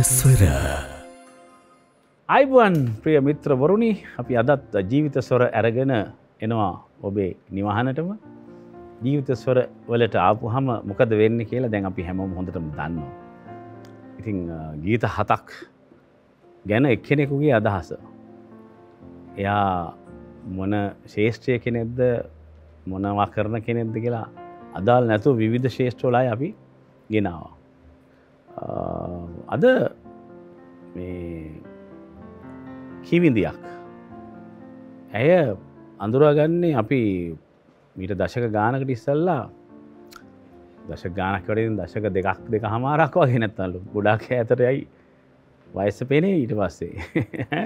ස්වර අයිබුවන් ප්‍රිය මිත්‍රවරුනි අපි අදත් ජීවිත ස්වර අරගෙන එනවා ඔබේ නිවහනටම ජීවිත ස්වර වලට ආපුහම මොකද වෙන්නේ කියලා දැන් අපි හැමෝම හොඳටම දන්නවා. ඉතින් ගීත 7ක් ගැන එක්කෙනෙකුගේ අදහස. එයා මොන ශේෂ්ත්‍රය කෙනෙක්ද මොනවා කරන කෙනෙක්ද කියලා අදාළ නැතුව විවිධ ශේෂ්ත්‍රවලයි අපි ගෙනාවා. අද මේ කිවිඳියක් ඇය අඳුරාගන්නේ අපි මීට දශක ගානකට ඉස්සල්ලා දශක ගානක් වලින් දශක දෙකක් හමාරක් වගේ නැත්තලු ගොඩාක් ඈතටයි වයස පේන්නේ ඊට පස්සේ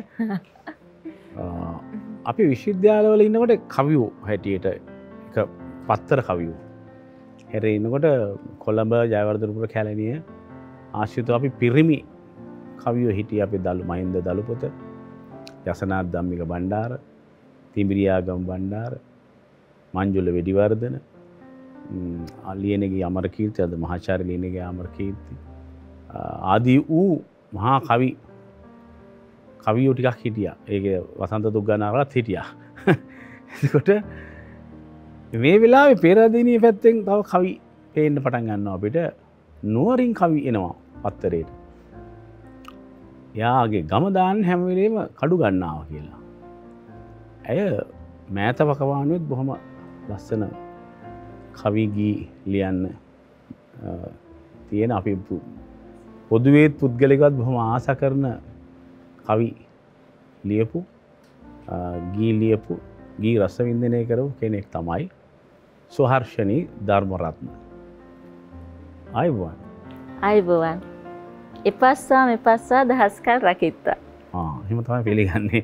අපි විශ්වවිද්‍යාලවල ඉන්නකොට කවියෝ හැටියට එක පත්තර කවියෝ හැරේ ඉන්නකොට කොළඹ ජයවර්ධනපුර කැලණිය ආශ්‍රිතව අපි පිරිමි කවියෝ හිටියේ අපි දලු මහින්ද දලුපොත යසනාත් ධම්මික බණ්ඩාර තිඹිරියාගම බණ්ඩාර මංජුල වෙඩිවර්ධන ලියනගේ අමරකීර්ති අද මහාචාර්ය ලියනගේ අමරකීර්ති ආදී වූ මහා කවියෝ ටිකක් හිටියා. ඒකේ වසන්ත දුග්ගනාරලත් හිටියා. එතකොට මේ වෙලාවේ පෙරදිනිය පැත්තෙන් තව කවි පේන්න පටන් ගන්නවා අපිට. නුවරින් කවි එනවා පත්තරේට. යාගේ ගම දාන්න හැම වෙලේම කඩු ගන්නවා කියලා. ඇය මෑත වකවානුවෙත් බොහොම ලස්සන කවි ගී ලියන්න තියෙන අපි පොදුවේත් පුද්ගලිකවත් බොහොම ආස කරන කවි ලියපු ගී ලියපු ගී රසවින්දනය කරපු කෙනෙක් තමයි සුහර්ෂණී ධර්මරත්න. අයිබෝවන් එපස්සා මෙපස්සා දහස්කල් රකිත්තා. එහෙම තමයි පිළිගන්නේ.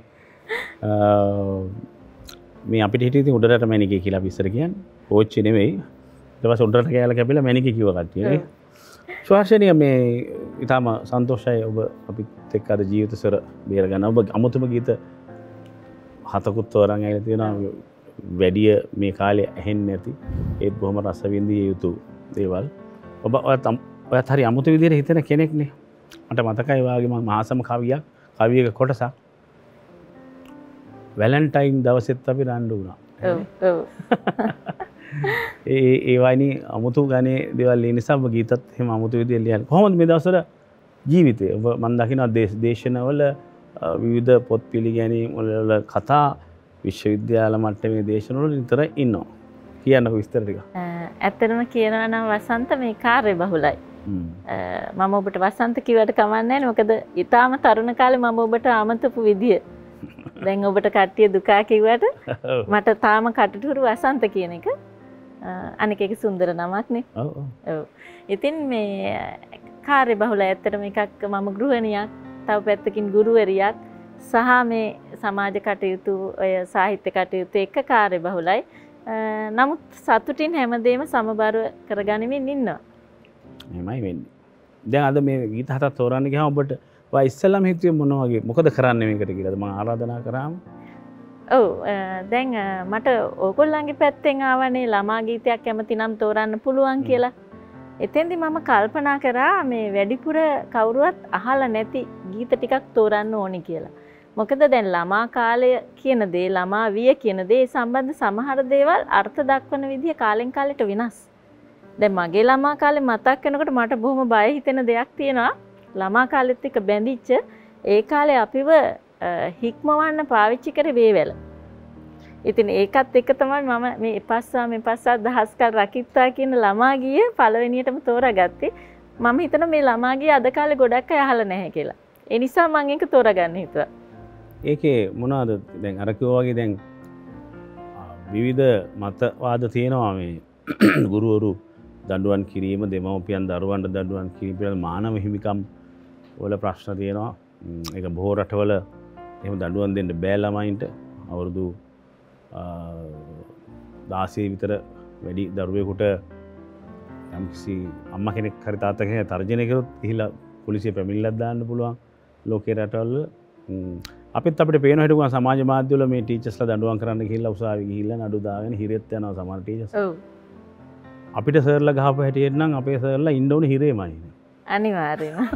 මේ අපිට හිටියේ ඉතින් උඩරට මැනිකේ කියලා අපි ඉස්සර කියන්නේ. කෝච්චි නෙවෙයි. ඊට පස්සේ උඩරට කෑල්ල කැපිලා මැනිකේ කිව්ව කට්ටියනේ. සුහර්ෂණී මේ ඊටම සන්තෝෂයි ඔබ අපිත් එක්ක අද ජීවිත ස්වර බේර ගන්න. ඔබ අමුතුම ගීත 7කුත් තෝරන් ඇවිල්ලා තියෙනවා. වැඩි මේ කාලේ ඇහෙන්නේ නැති ඒත් බොහොම රස විඳිය යුතු දේවල්. ඔබ ඔයත් හරි අමුතු විදිහට හිතන කෙනෙක්නේ. මට මතකයි වාගේ මම මහාසම කවියක කොටසක් වැලන්ටයින් දවසෙත් අපි රණ්ඩු වුණා. ඔව්. ඒ වයිනි අමුතු ගානේ දේවල් ලියන නිසා ඔබ ගීතත් එහෙම අමුතු විදිහට ලියන්නේ. කොහොමද මේ දවස්වල ජීවිතේ? ඔබ මම දකිනවා දේශනවල විවිධ පොත් පිළිගැනීම් වල කතා විශ්වවිද්‍යාල මට්ටමේ දේශනවල නිතර ඉන්නවා. කියන්නකෝ විස්තර ටික. ඇත්තටම කියනවා නම් වසන්ත මේ කාර්ය බහුලයි. මම ඔබට වසන්ත කිව්වට කමන්නේ නැහැ. මොකද ඊටාම තරුණ කාලේ මම ඔබට ආමතපු විදිය. දැන් ඔබට කට්ටිය දුකා කිව්වට මට තාම කටටුරු වසන්ත කියන එක අනික එක සුන්දර නමක් නේ. ඔව්. ඉතින් මේ කාර්ය බහුලයි. ඇත්තටම එකක් මම ගෘහණියක්, තව පැත්තකින් ගුරුවරියක් සහ මේ සමාජ කටයුතු ඔය සාහිත්‍ය කටයුතු එක කාර්ය බහුලයි. නමුත් සතුටින් හැමදේම සමබර කරගනිමින් ඉන්නවා. එහෙමයි වෙන්නේ. දැන් අද මේ ගීත 7ක් තෝරන්න ගියාම ඔබට ඔය ඉස්සෙල්ලාම හිතුවේ මොන වගේ මොකද කරන්නේ මේකට කියලාද මම ආරාධනා කරාම? ඔව් දැන් මට ඕගොල්ලන්ගේ පැත්තෙන් ආවනේ ළමා ගීතයක් කැමති නම් තෝරන්න පුළුවන් කියලා. එතෙන්දි මම කල්පනා කරා මේ වැඩිපුර කවුරුවත් අහලා නැති ගීත ටිකක් තෝරන්න ඕනි කියලා. මොකද දැන් ළමා කාලය කියන දේ ළමා විය කියන දේ සම්බන්ධ සමහර දේවල් අර්ථ දක්වන විදිය කාලෙන් කාලෙට වෙනස්. දැන් මගේ ළමා කාලේ මතක් වෙනකොට මට බොහොම බය හිතෙන දෙයක් තියෙනවා. ළමා කාලෙත් එක්ක බැඳිච්ච ඒ කාලේ අපිව හික්මවන්න පාවිච්චි කරේ වේවැල. ඉතින් ඒකත් එක්ක තමයි මම මේ එපස්සා දහස්කල් රකිත්තා කියන ළමා ගීය පළවෙනියටම තෝරාගත්තේ. මම හිතනවා මේ ළමා ගීය අද කාලේ ගොඩක් අය අහලා නැහැ කියලා. ඒ නිසා මම ඒක තෝරාගන්න හිතුවා. ඒකේ මොනවද දැන් අර කිව්වා වගේ දැන් විවිධ මතවාද තියෙනවා මේ ගුරුවරු දඬුවම් කිරීම දෙමව්පියන් දරුවන්ට දඬුවම් කිරීම පිළිබඳ මානව හිමිකම් වල ප්‍රශ්න තියෙනවා. ඒක බොහෝ රටවල එහෙම දඬුවම් දෙන්න බෑ ළමයින්ට. අවුරුදු 16 විතර වැඩි දරුවෙකුට යම්කිසි අම්මා කෙනෙක් හරි තාත්තා කෙනෙක් තර්ජනය කරොත් ගිහිල්ලා පොලිසිය පැමිණිල්ලක් දාන්න පුළුවන් ලෝකේ රටවල. අපිත් අපිට පේන හිටුවා සමාජ මාධ්‍යවල මේ ටීචර්ස්ලා දඬුවම් කරන්න ගිහිල්ලා උසාවියේ ගිහිල්ලා නඩු දාගෙන හිරෙත් යනවා සමහර ටීචර්ස්. ඔව්. අපිට සර්ලා ගහපු හැටියට නම් අපේ සර්ලා ඉන්න ඕනේ හිරේමයි. අනිවාර්යයෙන්ම.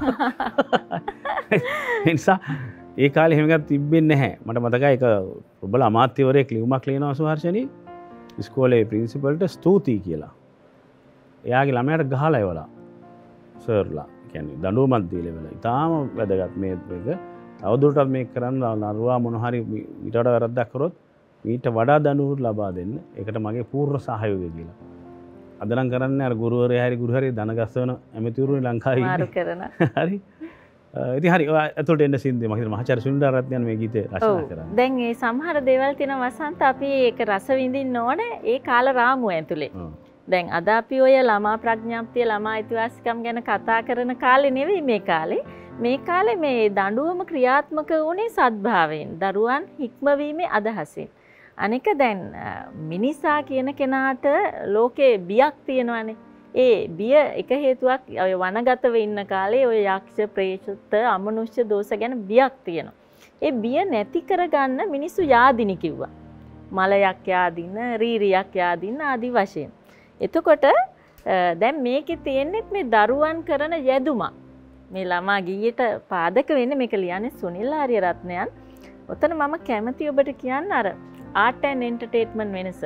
ඒ නිසා ඒ කාලේ එහෙම එකක් තිබෙන්නේ නැහැ. මට මතකයි ඒක ප්‍රබල අමාත්‍යවරයෙක් ලියුමක් ලියනවා සුහර්ෂණී ඉස්කෝලේ ප්‍රින්සිපල්ට ස්තුතියි කියලා. එයාගේ ළමයාට ගහලා එවලා සර්ලා කියන්නේ දඬුවමක් දීලා ඉවලා. ඊටාම වැදගත් මේ එක. තවදුරටත් මේක කරන්න නරුවා මොන හරි ඊට වඩා වැරද්දක් කරොත් ඊට වඩා දඬුවම් ලබා දෙන්න. ඒකට මගේ පූර්ණ සහයෝගය කියලා. අද නම් කරන්නේ අර ගුරුවරයා හරි ගුරු හරි දන ගස්සවන ඇමතිවරුනේ ලංකාවේ මාරු කරන. හරි. ඉතින් හරි ඇතුළට එන්න සින්දේ මම හිතනවා මහාචාර්ය සුනිල්රත්නයන් මේ ගීතය රචනා කරන්නේ. දැන් මේ සමහර දේවල් තියෙන වසන්ත අපි ඒක රස විඳින්න ඕනේ ඒ කාල රාමුව ඇතුලේ. දැන් අද අපි ඔය ළමා ප්‍රඥාප්තිය ළමා අයිතිවාසිකම් ගැන කතා කරන කාලේ නෙවෙයි මේ කාලේ. මේ කාලේ මේ දඬුවම ක්‍රියාත්මක වුණේ සද්භාවයෙන්, දරුවන් හික්මවීමේ අදහසින්. අනික දැන් මිනිසා කියන කෙනාට ලෝකේ බියක් තියෙනවානේ. ඒ බිය එක හේතුවක් ඔය වනගතව ඉන්න කාලේ ඔය යක්ෂ ප්‍රේත අමනුෂ්‍ය දෝෂ ගැන බියක් තියෙනවා. ඒ බිය නැති කරගන්න මිනිස්සු යාදිනි කිව්වා. මලයක් යාදින්න, රීරියක් යාදින්න ආදි වශයෙන්. එතකොට දැන් මේකේ තියෙන්නේ මේ දරුවන් කරන යැදුමක්. මේ ළමා ගීයට පාදක වෙන්නේ මේක ලියන්නේ සුනිල් ආරියරත්නයන්. ඔතන මම කැමති ඔබට කියන්න අර ආර්ට් ඇන්ඩ් එන්ටර්ටේන්මන්ට් වෙනස.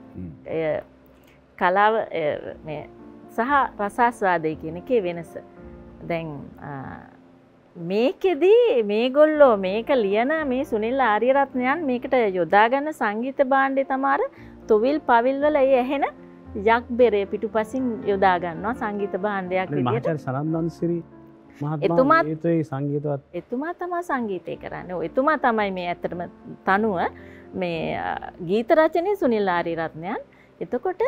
කලාව මේ සහ රසාස්වාදය කියන එකේ වෙනස. දැන් මේකෙදී මේගොල්ලෝ මේක ලියන මේ සුනිල් ආරියරත්නයන් මේකට යොදා ගන්න සංගීත භාණ්ඩය තමයි තොවිල් පවිල් වල ඒ ඇහෙන යක් බෙරේ පිටුපසින් යොදා ගන්නවා සංගීත භාණ්ඩයක් විදියට. මහාචාර්ය සනන්දන්සිරි මහත්මයා ඒ සංගීතවත් එතුමා තමයි සංගීතය කරන්නේ. එතුමා තමයි මේ ඇත්තටම තනුව මේ ගීත රචනයේ සුනිල් ආරියරත්නයන්. එතකොට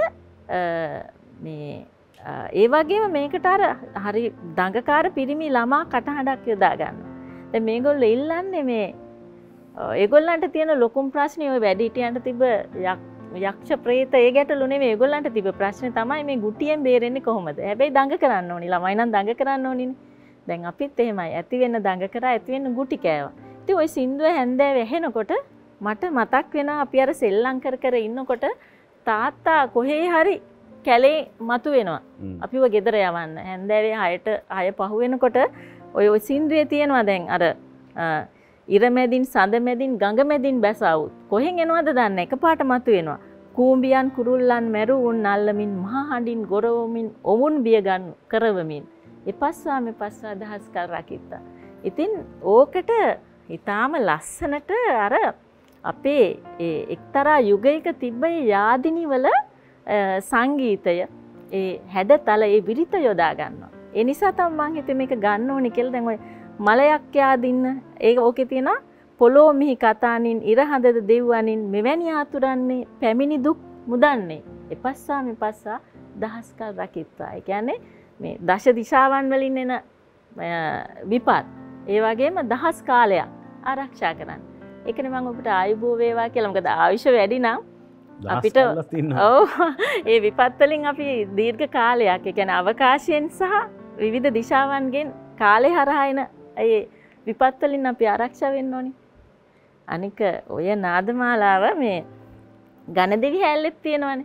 මේ ඒ වගේම මේකට අර හරි දඟකාර පිරිමි ළමා කටහඬක් යොදා ගන්නවා. දැන් මේගොල්ලෝ ඉල්ලන්නේ මේ ඒගොල්ලන්ට තියෙන ලොකුම ප්‍රශ්නේ ඔය වැඩිහිටියන්ට තිබ්බ යක්ෂ ප්‍රේත ඒ ගැටලු නෙමෙයි ඒගොල්ලන්ට තිබ්බ ප්‍රශ්නේ තමයි මේ ගුටියෙන් බේරෙන්නේ කොහොමද? හැබැයි දඟ කරන්න ඕනි. ළමයි නම් දඟ කරන්න ඕනිනේ. දැන් අපිත් එහෙමයි. ඇති වෙන්න දඟ කරා ඇති වෙන්න ගුටි කෑවා. ඉතින් ওই සින්දුව හැන්දෑවේ ඇහෙනකොට මට මතක් වෙනවා අපි අර සෙල්ලම් කර ඉන්නකොට තාත්තා කොහේ හරි කැලේ මතු වෙනවා. අපිව ගෙදර යවන්න. හැන්දෑවේ 6 පහ වෙනකොට ඔය සින්දුවේ තියෙනවා දැන් අර ඉරමැදින් සඳමැදින් ගඟමැදින් බැසවුත් කොහෙන් එනවද දන්නේ එකපාරට මතු වෙනවා. කූඹියන් කුරුල්ලන් මැරුවුන් අල්ලමින් මහා හඬින් ගොරවමින් ඔවුන් බිය ගන්න කරවමින් එපස්සා මෙපස්සා දහස් කල් රකිත්තා. ඉතින් ඕකට ඊටාම ලස්සනට අර අපේ ඒ එක්තරා යුගයක තිබ්බ යාදිනි වල සංගීතය ඒ හැඩතල ඒ විරිත යොදා ගන්නවා. ඒ නිසා තමයි මම හිතුවේ මේක ගන්න ඕනේ කියලා. දැන් ඔය මලයක් යාදින්න ඒක ඕකේ තියෙනවා පොළොව මිහි කතානින් ඉරහඳද දෙව්වනින් මෙවැනි ආතුරන්නේ පැමිණි දුක් මුදන්නේ එපස්සා මෙපස්සා දහස් කල් රකිත්වා. ඒ කියන්නේ මේ දශ දිශාවන් වලින් එන විපත් ඒ වගේම දහස් කාලයක් ආරක්ෂා කරන්න. ඒකනේ මම ඔබට ආයුබෝ වේවා කියලා. මොකද ආයුෂ වැඩි නම් අපිට ඔව් ඒ විපත් වලින් අපි දීර්ඝ කාලයක් ඒ කියන්නේ අවකාශයෙන් සහ විවිධ දිශාවන්ගෙන් කාලේ හරහා එන ඒ විපත් වලින් අපි ආරක්ෂා වෙන්න ඕනි. අනික ඔය නාදමාලාව මේ ඝනදෙවි හැල්ලෙත් තියෙනවනේ.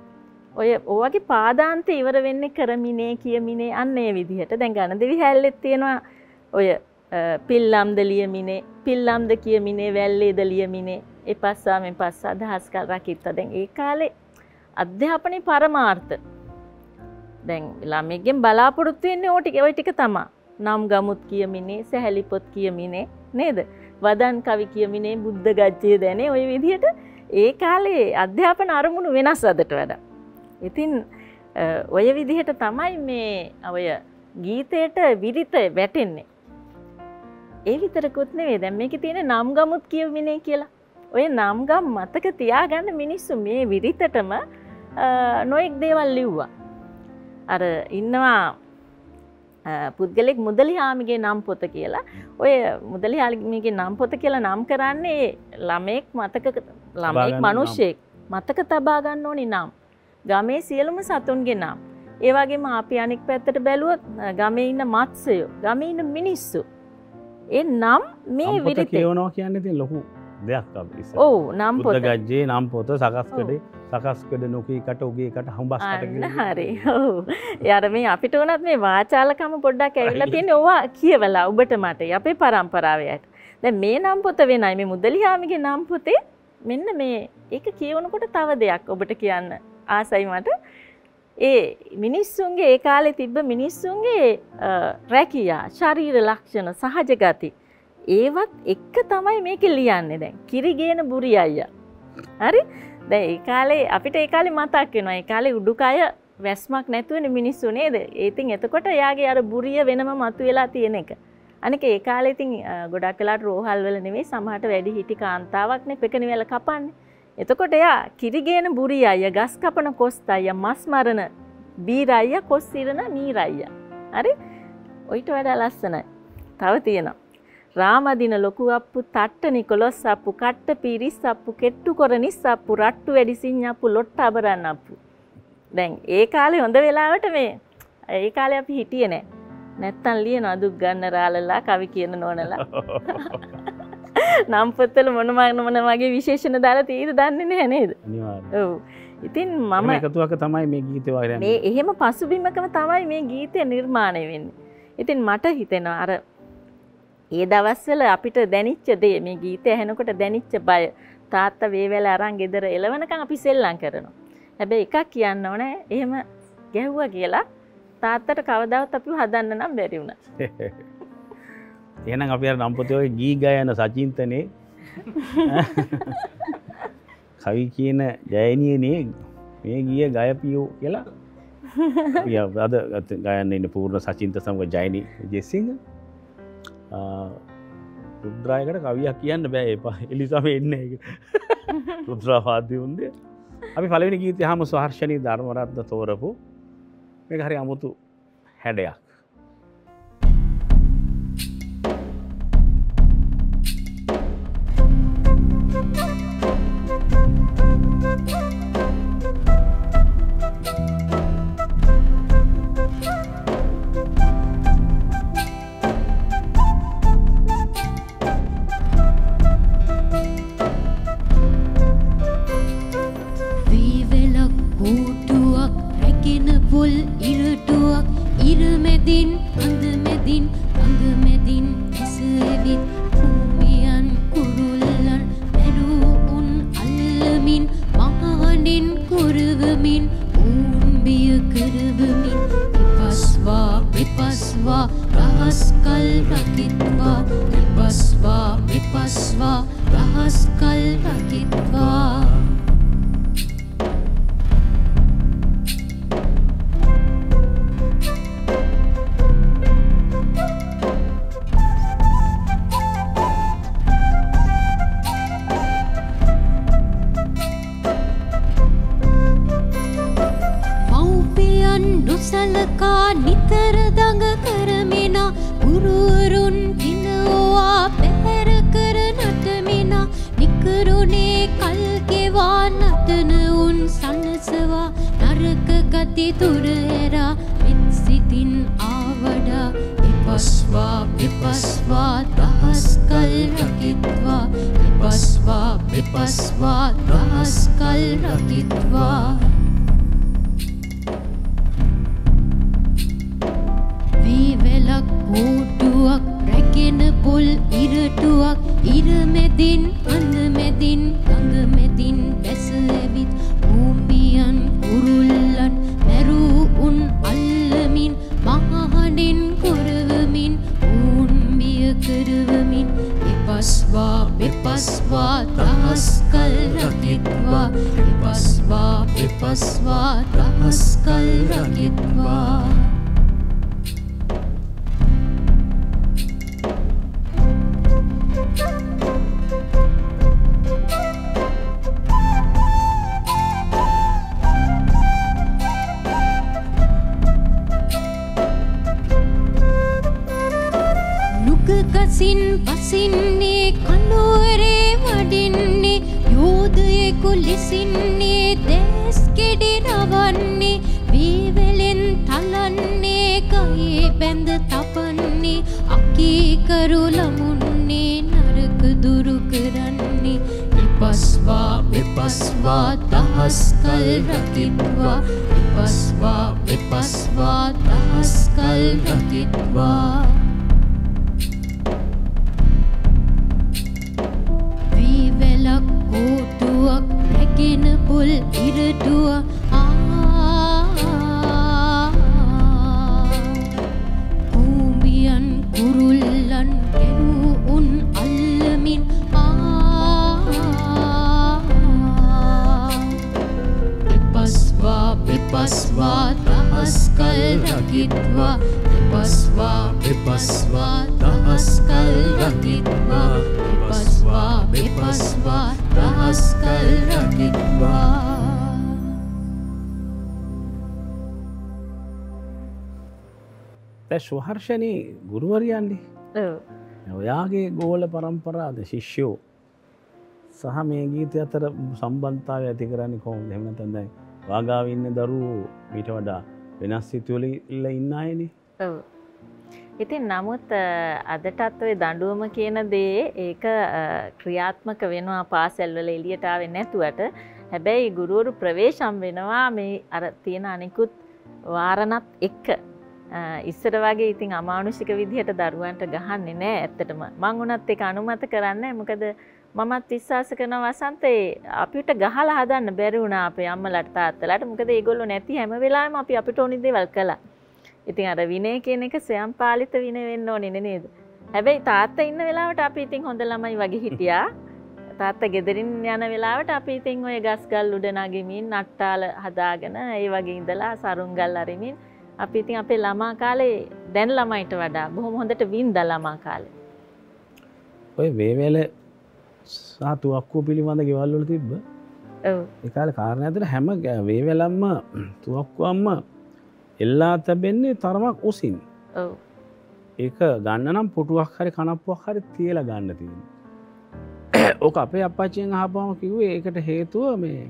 ඔය ඔයගේ පාදාන්ත ඉවර වෙන්නේ කරමිනේ කියමිනේ අන්න ඒ විදිහට. දැන් ඝනදෙවි හැල්ලෙත් තියෙනවා ඔය පිල්ලම්ද ලියමිනේ පිල්ලම්ද කියමිනේ වැල්ලේද ලියමිනේ එපස්සා මෙපස්සා දහස් කල් රකිත්තා. දැන් ඒ කාලේ අධ්‍යාපනයේ පරමාර්ථ දැන් ළමයිගෙන් බලාපොරොත්තු වෙන්නේ ওই ටික තමයි. නම් ගමුත් කියමිනේ සැහැලි පොත් කියමිනේ නේද? වදන් කවි කියමිනේ බුද්ධ ගජ්ජේ දැනේ ඔය විදිහට ඒ කාලේ අධ්‍යාපන අරමුණු වෙනස් අදට වඩා. ඉතින් ඔය විදිහට තමයි මේ ඔය ගීතයට විරිත වැටෙන්නේ. ඒ විතරකුත් නෙවෙයි දැන් මේකේ තියෙන නම් ගමුත් කියමිනේ කියලා. ඔය නම් ගම් මතක තියාගන්න මිනිස්සු මේ විරිතටම නොඑක් දේවල් ලිව්වා. අර ඉන්නවා පුද්ගලෙක් මුදලිහාමිගේ නම් පොත කියලා. ඔය මුදලිහාමිගේ නම් පොත කියලා නම් කරන්නේ ළමෙක් ළමෙක් මිනිහෙක් මතක තබා ගන්න ඕනි නම්. ගමේ සියලුම සතුන්ගේ නම්. ඒ වගේම අපි අනික් පැත්තට බැලුවොත් ගමේ ඉන්න මත්ස්‍යයෝ, ගමේ ඉන්න මිනිස්සු. ඒ නම් මේ විරිතේ කියවනවා කියන්නේ ඉතින් ලොකු දෙයක් අපි ඉස්සර. ඔව් නම් පොත. බුද්ධ ගජ්ජේ නම් පොත සකස්කඩ නොකීකට උගේකට හම්බස්කට අන්න හරි. ඔව්. යාර මේ අපිට උනත් මේ වාචාලකම පොඩ්ඩක් ඇවිල්ලා තියෙන්නේ ඕවා කියවලා ඔබට මට අපේ පරම්පරාවට. දැන් මේ නම් පොත වෙනයි මේ මුදලියාමිගේ නම් පොතේ මෙන්න මේ ඒක කියවනකොට තව දෙයක් ඔබට කියන්න ආසයි මට. ඒ මිනිස්සුන්ගේ ඒ කාලේ තිබ්බ මිනිස්සුන්ගේ රැකියා ශරීර ලක්ෂණ සහජ ගති ඒවත් එක්ක තමයි මේක ලියන්නේ දැන් කිරිගේන බුරි අයියා. හරි? දැන් ඒ කාලේ අපිට ඒ කාලේ මතක් වෙනවා. ඒ කාලේ උඩුකය වැස්මක් නැතුවනේ මිනිස්සු නේද? ඉතින් එතකොට එයාගේ අර බුරිය වෙනම මතුවලා තියෙන එක. අනික ඒ කාලේ ඉතින් ගොඩක් වෙලාට රෝහල් වල නෙවෙයි සමහරට වැඩි හිටි කාන්තාවක්නේ පෙකණි වල කපන්නේ. එතකොට එයා කිරිගේන බුරි අයියා, ගස් කපන කොස්ත අයියා, මස් මරන බීර අයියා, කොස් ඉරන මීර අයියා. හරි? ඔයිට වඩා ලස්සනයි. තව තියෙනවා. රාමදින ලොකු අප්පු, තට්ට නිකොලොස් අප්පු, කට්ට පීරිස් අප්පු, කෙට්ටු කොරනිස් අප්පු, රට්ටු වැඩි සිඤ්ඤ අප්පු, ලොට්ට අබරන් අප්පු. දැන් ඒ කාලේ හොඳ වෙලාවට මේ ඒ කාලේ අපි හිටියේ නෑ. නැත්තම් ලියනවා දුක් ගන්න රාලලා කවි කියන නෝනලා. නම් පොත්වල මොන වගේ විශේෂණ දාලා තියෙද දන්නේ නැහැ නේද? අනිවාර්යයෙන්. ඔව්. ඉතින් මම එකතුවක තමයි මේ ගීතේ වගේ මේ එහෙම පසුබිමකම තමයි මේ ගීතය නිර්මාණය වෙන්නේ. ඉතින් මට හිතෙනවා අර ඒ දවස්වල අපිට දැනිච්ච දේ මේ ගීතය ඇහෙනකොට දැනිච්ච බය තාත්තා වේවැල අරන් ගෙදර එලවනකම් අපි සෙල්ලම් කරනවා. හැබැයි එකක් කියන්න ඕනේ එහෙම ගැහුවා කියලා තාත්තට කවදාවත් අපිව හදන්න නම් බැරි වුණා. එහෙනම් අපි අර නම් පොතේ ඔය ගී ගයන සචින්තනේ කවි කියන ජයනියනේ මේ ගිය ගයපියෝ කියලා අපි අද ගයන්න ඉන්න පූර්ණ සචින්ත සමග ජයනි විජේසිංහ රුද්‍රායකට කවියක් කියන්න බෑ එපා එලිසම එන්නේ ඒක රුද්‍රා වාද්‍ය උන්දේ අපි පළවෙනි ගීතය අහමු සහර්ෂණී ධර්මරත්න තෝරපු මේක හරි අමුතු හැඩයක් කරු ලමුන්නේ නරක දුරු කරන්නේ විපස්වා විපස්වා දහස් කල් රකිත්වා විපස්වා විපස්වා දහස් කල් රකිත්වා වීවැලක් කෝටුවක් රැගෙන පුල් ඉරටුව භූමියන් කුරුල්ලන් ගැනූ උන් අල්ලමින් විපස්වා දහස් කල් රකිත්වා විපස්වා විපස්වා දහස් කල් රකිත්වා විපස්වා විපස්වා දහස් කල් රකිත්වා දැන් සුහර්ෂණී ගුරුවරියන්නේ ඔයාගේ ගෝල පරම්පරාද ශිෂ්‍යෝ සහ මේ ගීතය අතර සම්බන්ධතාවය ඇති කරන්නේ කොහොමද? එහෙම නැත්නම් දැන් වාගාව ඉන්න දරුවෝ ඊට වඩා වෙනස් සිතුවල ඉන්න අයනේ. ඔව්. ඉතින් නමුත් අදටත් ওই දඬුවම කියන දේ ඒක ක්‍රියාත්මක වෙනවා පාසල් වල එළියට ආවේ නැතුවට. හැබැයි ගුරුවරු ප්‍රවේශම් වෙනවා මේ අර තියෙන අනිකුත් වාරණත් එක්ක. ඉස්සර වගේ ඉතින් අමානුෂික විදිහට දරුවන්ට ගහන්නේ නැහැ ඇත්තටම. මං උනත් ඒක අනුමත කරන්නේ මොකද මමත් විශ්වාස කරන වසන්තේ අපිට ගහලා හදන්න බැරි වුණා අපේ අම්මලාට තාත්තලාට. මොකද ඒගොල්ලෝ නැති හැම වෙලාවෙම අපි අපිට ඕනි දේවල් කළා. ඉතින් අර විනය කියන එක ස්වයං පාලිත විනය වෙන්න ඕනේ නේද? හැබැයි තාත්තා ඉන්න වෙලාවට අපි ඉතින් හොඳ ළමයි වගේ හිටියා. තාත්තා ගෙදරින් යන වෙලාවට අපි ඉතින් ඔය ගස් ගල් උඩ නගිමින් නට්ටාල හදාගෙන ඒ වගේ ඉඳලා සරුංගල් අරිමින් අපි ඉතින් අපේ ළමා කාලේ දැන් ළමයිට වඩා බොහොම හොඳට වින්දා ළමා කාලේ. ඔය වේවැල තුවක්කුව පිළිබඳ ගෙවල් වල තිබ්බ. ඔව්. ඒ කාලේ කාරණා ඇතුළේ හැම වේවැලම්ම තුවක්කුවම්ම එල්ලා තැබෙන්නේ තරමක් උසින්. ඔව්. ඒක ගන්න නම් පුටුවක් හරි කනප්පුවක් හරි තියලා ගන්න තියෙනවා. ඕක අපේ අප්පච්චියෙන් අහපුවම කිව්වේ ඒකට හේතුව මේ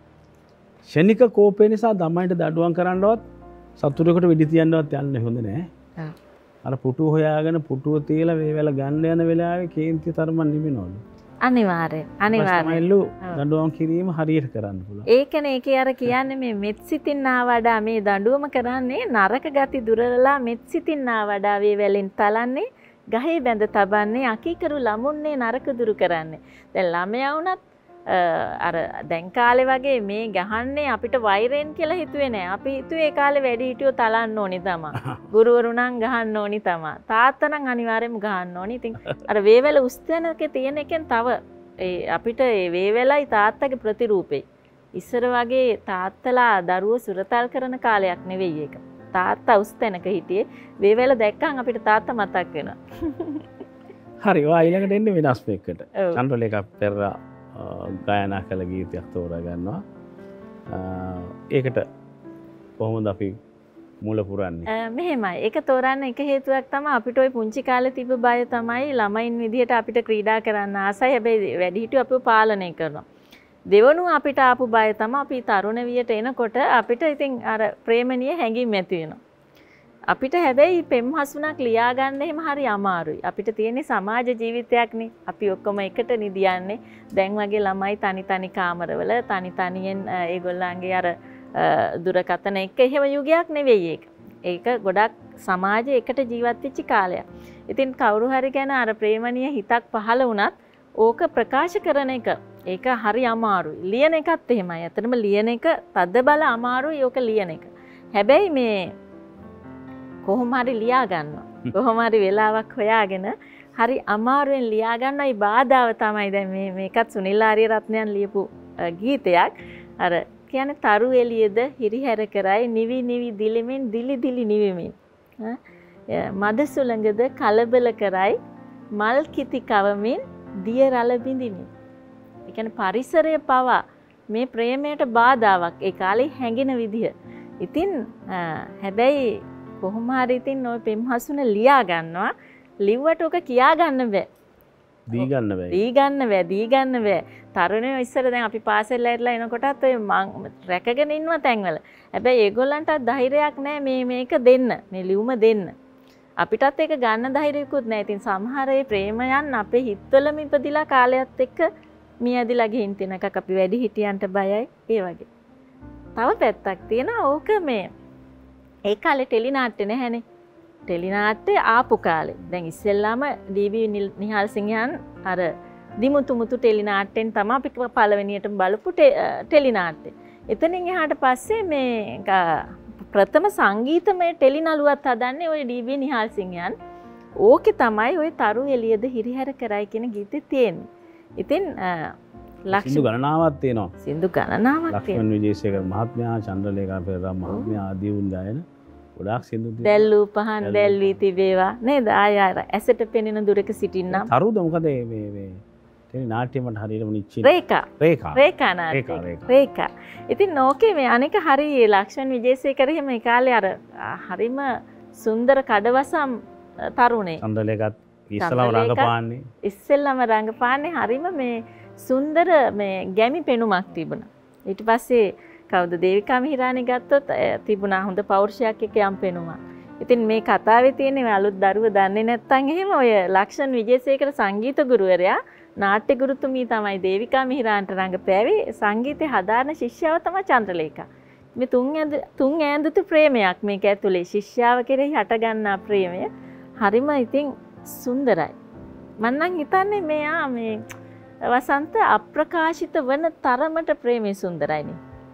ෂණික කෝපය නිසා ළමයින්ට දඩුවම් කරන්නවත් සතුරෙකුට වෙඩි තියන්නවත් යන්න හොඳ නෑ. ඔව්. අර පුටුව හොයාගෙන පුටුව තියලා වේවැල ගන්න යන වෙලාවේ කේන්ති තරම නිවෙනවලු. අනිවාර්යෙන් දඬුවම් කිරීම හරියට කරන්න පුළුවන්. ඒකනේ ඒකේ අර කියන්නේ මේ මෙත් සිතින් ආවඩා මේ දඬුවම කරන්නේ නරක ගති දුරලලා මෙත් සිතින් ආවඩා වේවැලෙන් තලන්නේ ගහේ බැඳ තබන්නේ අකීකරු ළමුන්නේ නරක දුරු කරන්නේ. දැන් ළමයා වුණත් අර දැන් කාලේ වගේ මේ ගහන්නේ අපිට වෛරෙන් කියලා හිතුවේ නෑ. අපි හිතුවේ ඒ කාලේ වැඩි හිටියෝ තලන්න ඕනි තමයි. ගුරුවරු නම් ගහන්න ඕනි තමයි. තාත්තා නම් අනිවාර්යයෙන්ම ගහන්න ඕනි. ඉතින් අර වේවැල උස්තැනක තියෙන එකෙන් තව අපිට ඒ වේවැලයි තාත්තගේ ප්‍රතිරූපේ. ඉස්සර වගේ තාත්තලා දරුවෝ සුරතල් කරන කාලයක් නෙවෙයි ඒක. තාත්තා උස්තැනක හිටියේ. වේවැල දැක්කම අපිට තාත්තා මතක් වෙනවා. හරි. ඔය ඊළඟට එන්නේ වෙනස් එකකට. චන්ද්‍රලේඛා පෙරේරා ගායනා කළ ගීතයක් තෝරා ගන්නවා. ඒකට කොහොමද අපි මුල පුරන්නේ? මෙහෙමයි. ඒක තෝරන්න එක හේතුවක් තමයි අපිට ওই පුංචි කාලේ තිබ්බ බය තමයි ළමයින් විදිහට අපිට ක්‍රීඩා කරන්න ආසයි. හැබැයි වැඩිහිටියෝ අපිව පාලනය කරනවා. දෙවනුව අපිට ආපු බය තමයි අපි තරුණ වියට එනකොට අපිට ඉතින් අර ප්‍රේමණීය හැඟීම් ඇති වෙනවා. අපිට හැබැයි පෙම්හසුණක් ලියා ගන්න එහෙම හරි අමාරුයි. අපිට තියෙන්නේ සමාජ ජීවිතයක්නේ. අපි ඔක්කොම එකට නිදියන්නේ. දැන් වගේ ළමයි තනි තනි කාමරවල තනි තනියෙන් ඒගොල්ලන්ගේ අර දුරකථන එක්ක එහෙම යුගයක් නෙවෙයි ඒක. ඒක ගොඩක් සමාජයේ එකට ජීවත් වෙච්ච කාලයක්. ඉතින් කවුරු හරි ගැන අර ප්‍රේමණීය හිතක් පහළ වුණත් ඕක ප්‍රකාශ කරන එක ඒක හරි අමාරුයි. ලියන එකත් එහෙමයි. අතනම ලියන එක තද බල අමාරුයි ඕක ලියන එක. හැබැයි මේ කොහොම හරි ලියා ගන්නවා. කොහොම හරි වෙලාවක් හොයාගෙන හරි අමාරුවෙන් ලියා ගන්නයි බාධාව තමයි දැන් මේකත් සුනිල් ආරියරත්නයන් ලියපු ගීතයක්. අර කියන්නේ තරු එළියේද හිරිහැර කරයි නිවි නිවි දිලිමින් දිලි දිලි නිවිමින්. මද සුළඟද කලබල කරයි මල් කිති කවමින් දිය රළ බිඳිමින්. ඒ කියන්නේ පරිසරය පවා මේ ප්‍රේමයට බාධාවක් ඒ කාලේ හැඟෙන විදිහ. ඉතින් හැබැයි කොහොම හරි ඉතින් ওই පෙම්හසුන ලියා ගන්නවා. ලිව්වට ඔක කියා ගන්න බෑ. දී ගන්න බෑ. තරුණයෝ ඉස්සර දැන් අපි පාසල් ඇරලා එනකොටත් ඔය රැකගෙන ඉන්නවා තැන්වල. හැබැයි ඒගොල්ලන්ට ධෛර්යයක් නැහැ මේක දෙන්න. මේ ලියුම දෙන්න. අපිටත් ඒක ගන්න ධෛර්යයකුත් නැහැ. ඉතින් සමහර ඒ ප්‍රේමයන් අපේ හිතවලම ඉපදිලා කාලයත් එක්ක මේ ඇදිලා ගිහින් තියෙන එකක් අපි වැඩි හිටියන්ට බයයි ඒ වගේ. තව පැත්තක් තියෙනවා ඕක මේ ඒ කාලේ ටෙලි නාට්‍ය නැහැනේ. ටෙලි නාට්‍ය ආපු කාලේ. දැන් ඉස්සෙල්ලාම ඩී.බී. නිහාල් සිංහයන් අර දිමුතු මුතු ටෙලි නාට්‍යෙන් තමයි අපි පළවෙනියටම බලපු ටෙලි නාට්‍ය. එතනින් එහාට පස්සේ මේ ප්‍රථම සංගීතමය ටෙලි නළුවත් හදන්නේ ওই ඩී.බී. නිහාල් සිංහයන්. ඕකේ තමයි ওই තරු එළියද හිරිහැර කරයි කියන ගීතේ තියෙන්නේ. ඉතින් සින්දු ගණනාවක් තියෙනවා. සින්දු ගණනාවක් තියෙනවා. ලක්ෂ්මන් විජේසේකර මහත්මයා, චන්ද්‍රලේඛා පෙරේරා මහත්මයා ආදී වුන් ගායන ගොඩාක් සින්දු තියෙනවා. දැල්ලු පහන් දැල්වී තිබේවා නේද? ආය ඇසට පෙනෙන දුරක සිටින්නම්. තරුද මොකද මේ තේ නාට්‍ය මට හරියටම නිච්චි. රේඛා නාට්‍ය. රේඛා. ඉතින් ඕකේ මේ අනික හරි ලක්ෂ්මන් විජේසේකර එහෙම ඒ කාලේ අර හරිම සුන්දර කඩවසම් තරුණේ. චන්ද්‍රලේඛාත් ඉස්සෙල්ලම රංගපාන්නේ හරිම මේ සුන්දර මේ ගැමි පෙනුමක් තිබුණා. ඊට පස්සේ කවුද දේවිකා මිහිරානි ගත්තොත් තිබුණා හොඳ පෞරුෂයක් එක්ක යම් පෙනුමක්. ඉතින් මේ කතාවේ තියෙන මේ අලුත් දරුව දන්නේ නැත්නම් එහෙම ඔය ලක්ෂ්මන් විජේසේකර සංගීත ගුරුවරයා නාට්‍ය ගුරුතුමී තමයි දේවිකා මිහිරාන්ට රංගපෑවේ. සංගීතය හදාරන ශිෂ්‍යාව තමයි චන්ද්‍රලේඛා. මේ තුන් ඈඳුතු ප්‍රේමයක් මේක ඇතුලේ ශිෂ්‍යාව කෙරෙහි හටගන්නා ප්‍රේමය හරිම ඉතින් සුන්දරයි. මම නම් හිතන්නේ මෙයා මේ වසන්ත අප්‍රකාශිත වන තරමට ප්‍රේමය සුන්දරයිනේ.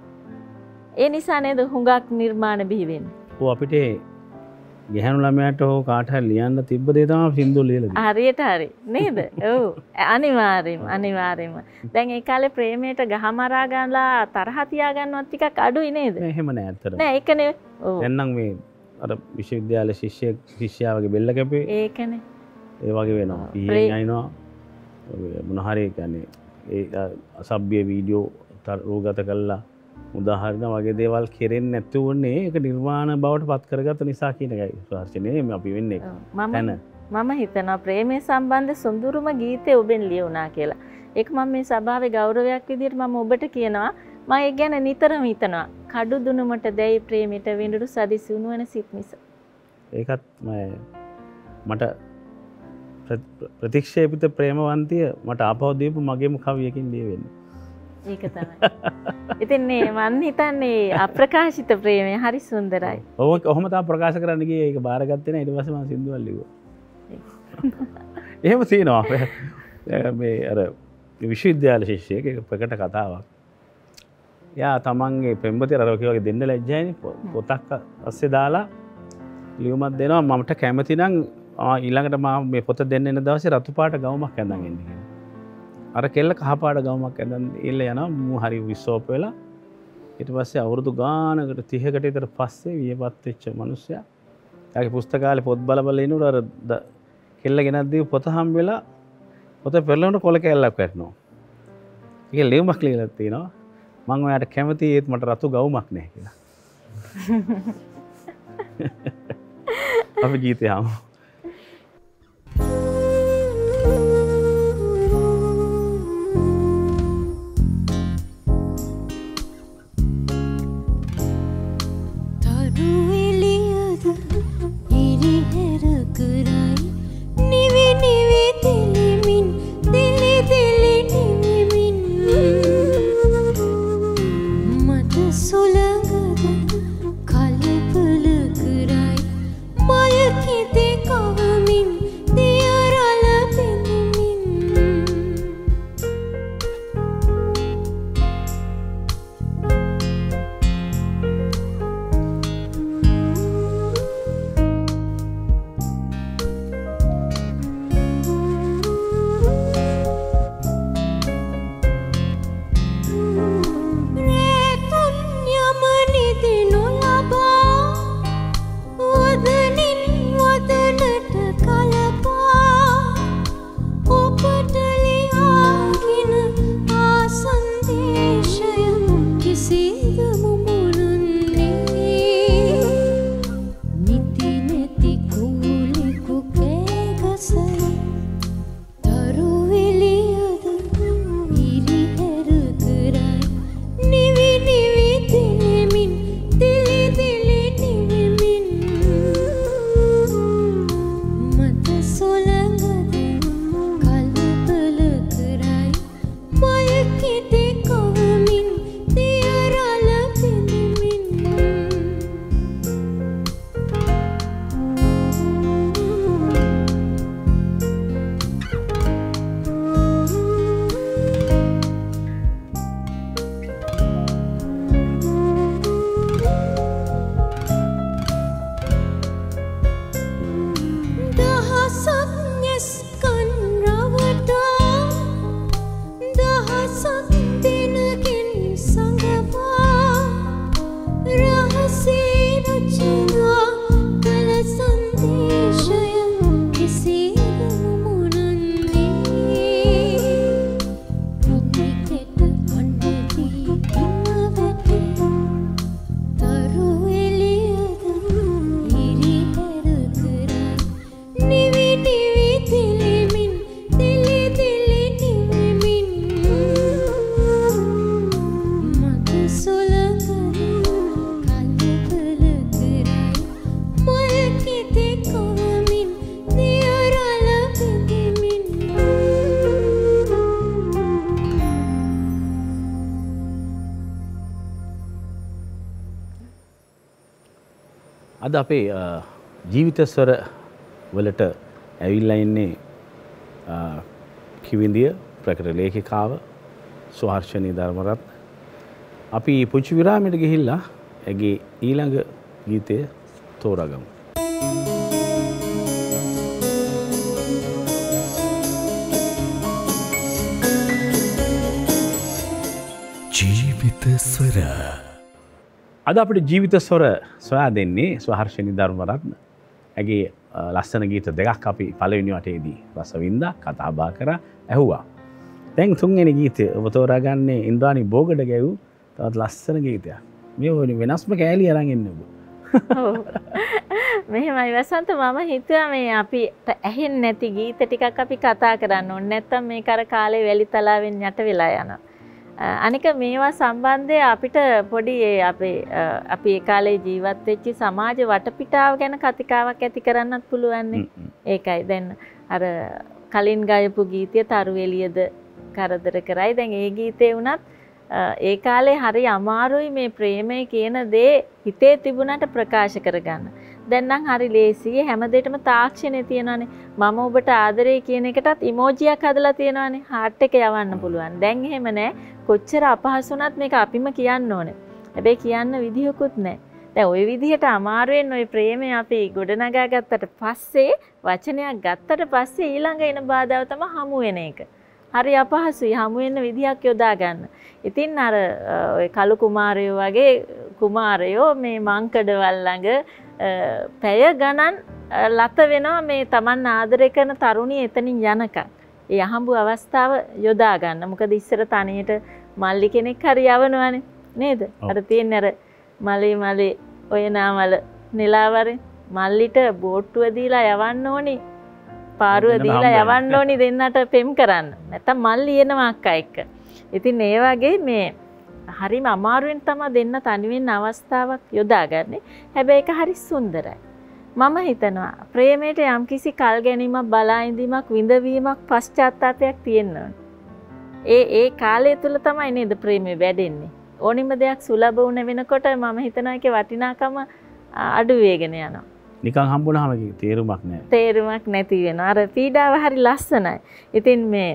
ඒ නිසා නේද හුඟක් නිර්මාණ බිහි වෙන්නේ. ඔව් අපිට ගැහැණු ළමයාට හෝ කාට හරි ලියන්න තිබ්බ දේ තමයි සින්දු ලියලා දෙන්නේ. හරියට හරි නේද? ඔව් අනිවාර්යෙන්ම. දැන් ඒ කාලේ ප්‍රේමයට ගහමරා ගන්නලා තරහ තියා ගන්නවත් ටිකක් අඩුයි නේද? එහෙම නෑ ඇත්තට. නෑ ඒකනේ. ඔව්. දැන් නම් මේ අර විශ්වවිද්‍යාල ශිෂ්‍යාවගේ බෙල්ල කැපේ. ඒකනේ. ඒ වගේ වෙනවා. පීයෙන් අයිනවා. මොන හරි කියන්නේ ඒ අසභ්‍ය වීඩියෝ රූගත කළා උදාහරණ වගේ දේවල් කෙරෙන්නේ නැති වුණේ ඒක නිර්මාණ බවට පත් කරගත්ත නිසා කියන එකයි ප්‍රශ්නේ අපි වෙන්නේ. මම හිතනවා ප්‍රේමයේ සම්බන්ධ සුන්දරම ගීතේ ඔබෙන් ලියුණා කියලා. ඒක මම මේ සභාවේ ගෞරවයක් විදිහට මම ඔබට කියනවා. මම ඒ ගැන නිතරම හිතනවා. කඩු දුනුමට දැයි ප්‍රේමයට විඳුරු සදිසි උණුවන සිත් මිස. ඒකත් මට ප්‍රතික්ෂේපිත ප්‍රේමවන්තිය මට ආපහු දීපු මගේම කවියකින් ලියවෙන්නේ. ඒක තමයි. ඉතින් මේ මන් හිතන්නේ අප්‍රකාශිත ප්‍රේමය හරි සුන්දරයි. ඔහොම තමයි ප්‍රකාශ කරන්න ගියේ. ඒක බාරගත්තේ නැහැ. ඊට පස්සේ මම සින්දුවක් ලිව්වා. එහෙම තියෙනවා. මේ අර විශ්වවිද්‍යාල ශිෂ්‍යයෙක් ඒක ප්‍රකට කතාවක්. යා තමන්ගේ පෙම්වතිය අර වගේ දෙන්න ලැජ්ජයිනේ. පොතක් අස්සේ දාලා ලියුමක් දෙනවා. මමට කැමති නම් ඊළඟට මම මේ පොත දෙන්න එන දවසේ රතු පාට ගවුමක් ඇඳන් එන්න කියලා. අර කෙල්ල කහ පාට ගවුමක් ඇඳන් ඉල්ල යනවා. මූ හරි විශ්වාස වෙලා ඊට පස්සේ අවුරුදු ගානකට 30කට විතර පස්සේ වියපත් වෙච්ච මිනිස්සයා යාගේ පුස්තකාලේ පොත් බල ඉන්නකොට අර කෙල්ල ගෙනත් දීපු පොත හම්බෙලා පොත පෙරලනකොට කොල කැල්ලක් වැටෙනවා. ඒක ලියුමක් ලියලා තිනවා. මම ඔයාට කැමතියි ඒත් මට රතු ගවුමක් නැහැ කියලා. අපි ගීතය අහමු. Sulang kale pulak rai, maya kite අද අපේ ජීවිතස්වර වලට ඇවිල්ලා ඉන්නේ කිවිඳිය ප්‍රකට ලේඛිකාව සුහර්ෂණී ධර්මරත්න. අපි පුංචි විරාමයට ගිහිල්ලා ඇගේ ඊළඟ ගීතය තෝරාගමු. ජීවිත ස්වර. අද අපිට ජීවිත ස්වර සොයා දෙන්නේ සුහර්ෂණී ධර්මරත්න. ඇගේ ලස්සන ගීත දෙකක් අපි පළවෙනි වටේදී රස වින්දා, කතා බහ කරා, ඇහුවා. දැන් තුන්වෙනි ගීතය ඔබ තෝරාගන්නේ ඉන්ද්‍රාණි බෝගඩ ගැයූ තවත් ලස්සන ගීතයක්. මේ වෙනස්ම කෑලි අරන් එන්න ඔබ. මෙහෙමයි වසන්ත, මම හිතුවා මේ අපිට ඇහෙන්නේ නැති ගීත ටිකක් අපි කතා කරන්න ඕනේ. නැත්තම් මේක අර කාලේ වැලි තලාවෙන් යට වෙලා යනවා. අනික මේවා සම්බන්ධය අපිට පොඩි අපි ඒ කාලේ ජීවත් වෙච්ච සමාජ වටපිටාව ගැන කතිකාවක් ඇති කරන්නත් පුළුවන් නේ. ඒකයි දැන් අර කලින් ගායපු ගීතය තරුවෙලියද කරදර කරයි. දැන් ඒ ගීතේ වුණත් ඒ කාලේ හරි අමාරුයි මේ ප්‍රේමය කියන දේ හිතේ තිබුණාට ප්‍රකාශ කරගන්න. දැන් නම් හරි ලේසියි, හැමදේටම තාක්ෂණය තියෙනවානේ. මම ඔබට ආදරේ කියන එකටත් ඉමෝජියක් හදලා තියෙනවානේ. හાર્ට් එක යවන්න පුළුවන්. දැන් එහෙම නැහැ. කොච්චර අපහසුණත් මේක අපිම කියන්න ඕනේ. හැබැයි කියන්න විදිහකුත් නැහැ. දැන් ওই විදිහට අමාරුවෙන් ওই ප්‍රේමය අපි ගොඩනගා ගත්තට පස්සේ, වචනයක් ගත්තට පස්සේ ඊළඟ එන බාධාව තමයි හමු වෙන එක. හරි අපහසුයි හමු වෙන විදිහක් යොදා ගන්න. ඉතින් අර ඔය කළු කුමාරයෝ වගේ කුමාරයෝ මේ මංකඩවල් ළඟ පැය ගණන් ලත වෙනවා මේ Taman ආදරය කරන තරුණිය එතනින් යනකම්. ඒ අහඹු අවස්ථාව යොදා ගන්න. මොකද ඉස්සර තනියට මල්ලි කෙනෙක් හරි යවනවනේ නේද? අර තියෙන අර මලේ ඔය නාමල නෙලාවරේ මල්ලිට බෝට්ටුව දීලා යවන්න ඕනි. පාරුව දීලා යවන්න ඕනි දෙන්නට පෙම් කරන්න. නැත්තම් මල්ලි එනවා අක්කා එක්ක. ඉතින් ඒ වගේ මේ හරිම අමාරුවෙන් තමයි දෙන්න තනි වෙන්න අවස්ථාවක් යොදාගන්නේ. හැබැයි ඒක හරි සුන්දරයි. මම හිතනවා ප්‍රේමයට යම්කිසි කල් ගැනීමක්, බලා ඉඳීමක්, විඳවීමක්, පශ්චාත්තාවයක් තියෙනවා. ඒ කාලය තුල තමයි නේද ප්‍රේමය වැඩෙන්නේ. ඕනිම දෙයක් සුලභ වුණ වෙනකොට මම හිතනවා ඒකේ වටිනාකම අඩු වෙගෙන යනවා. නිකන් හම්බුනහම තේරුමක් නැහැ. තේරුමක් නැති වෙනවා. අර පීඩාව හරි ලස්සනයි. ඉතින් මේ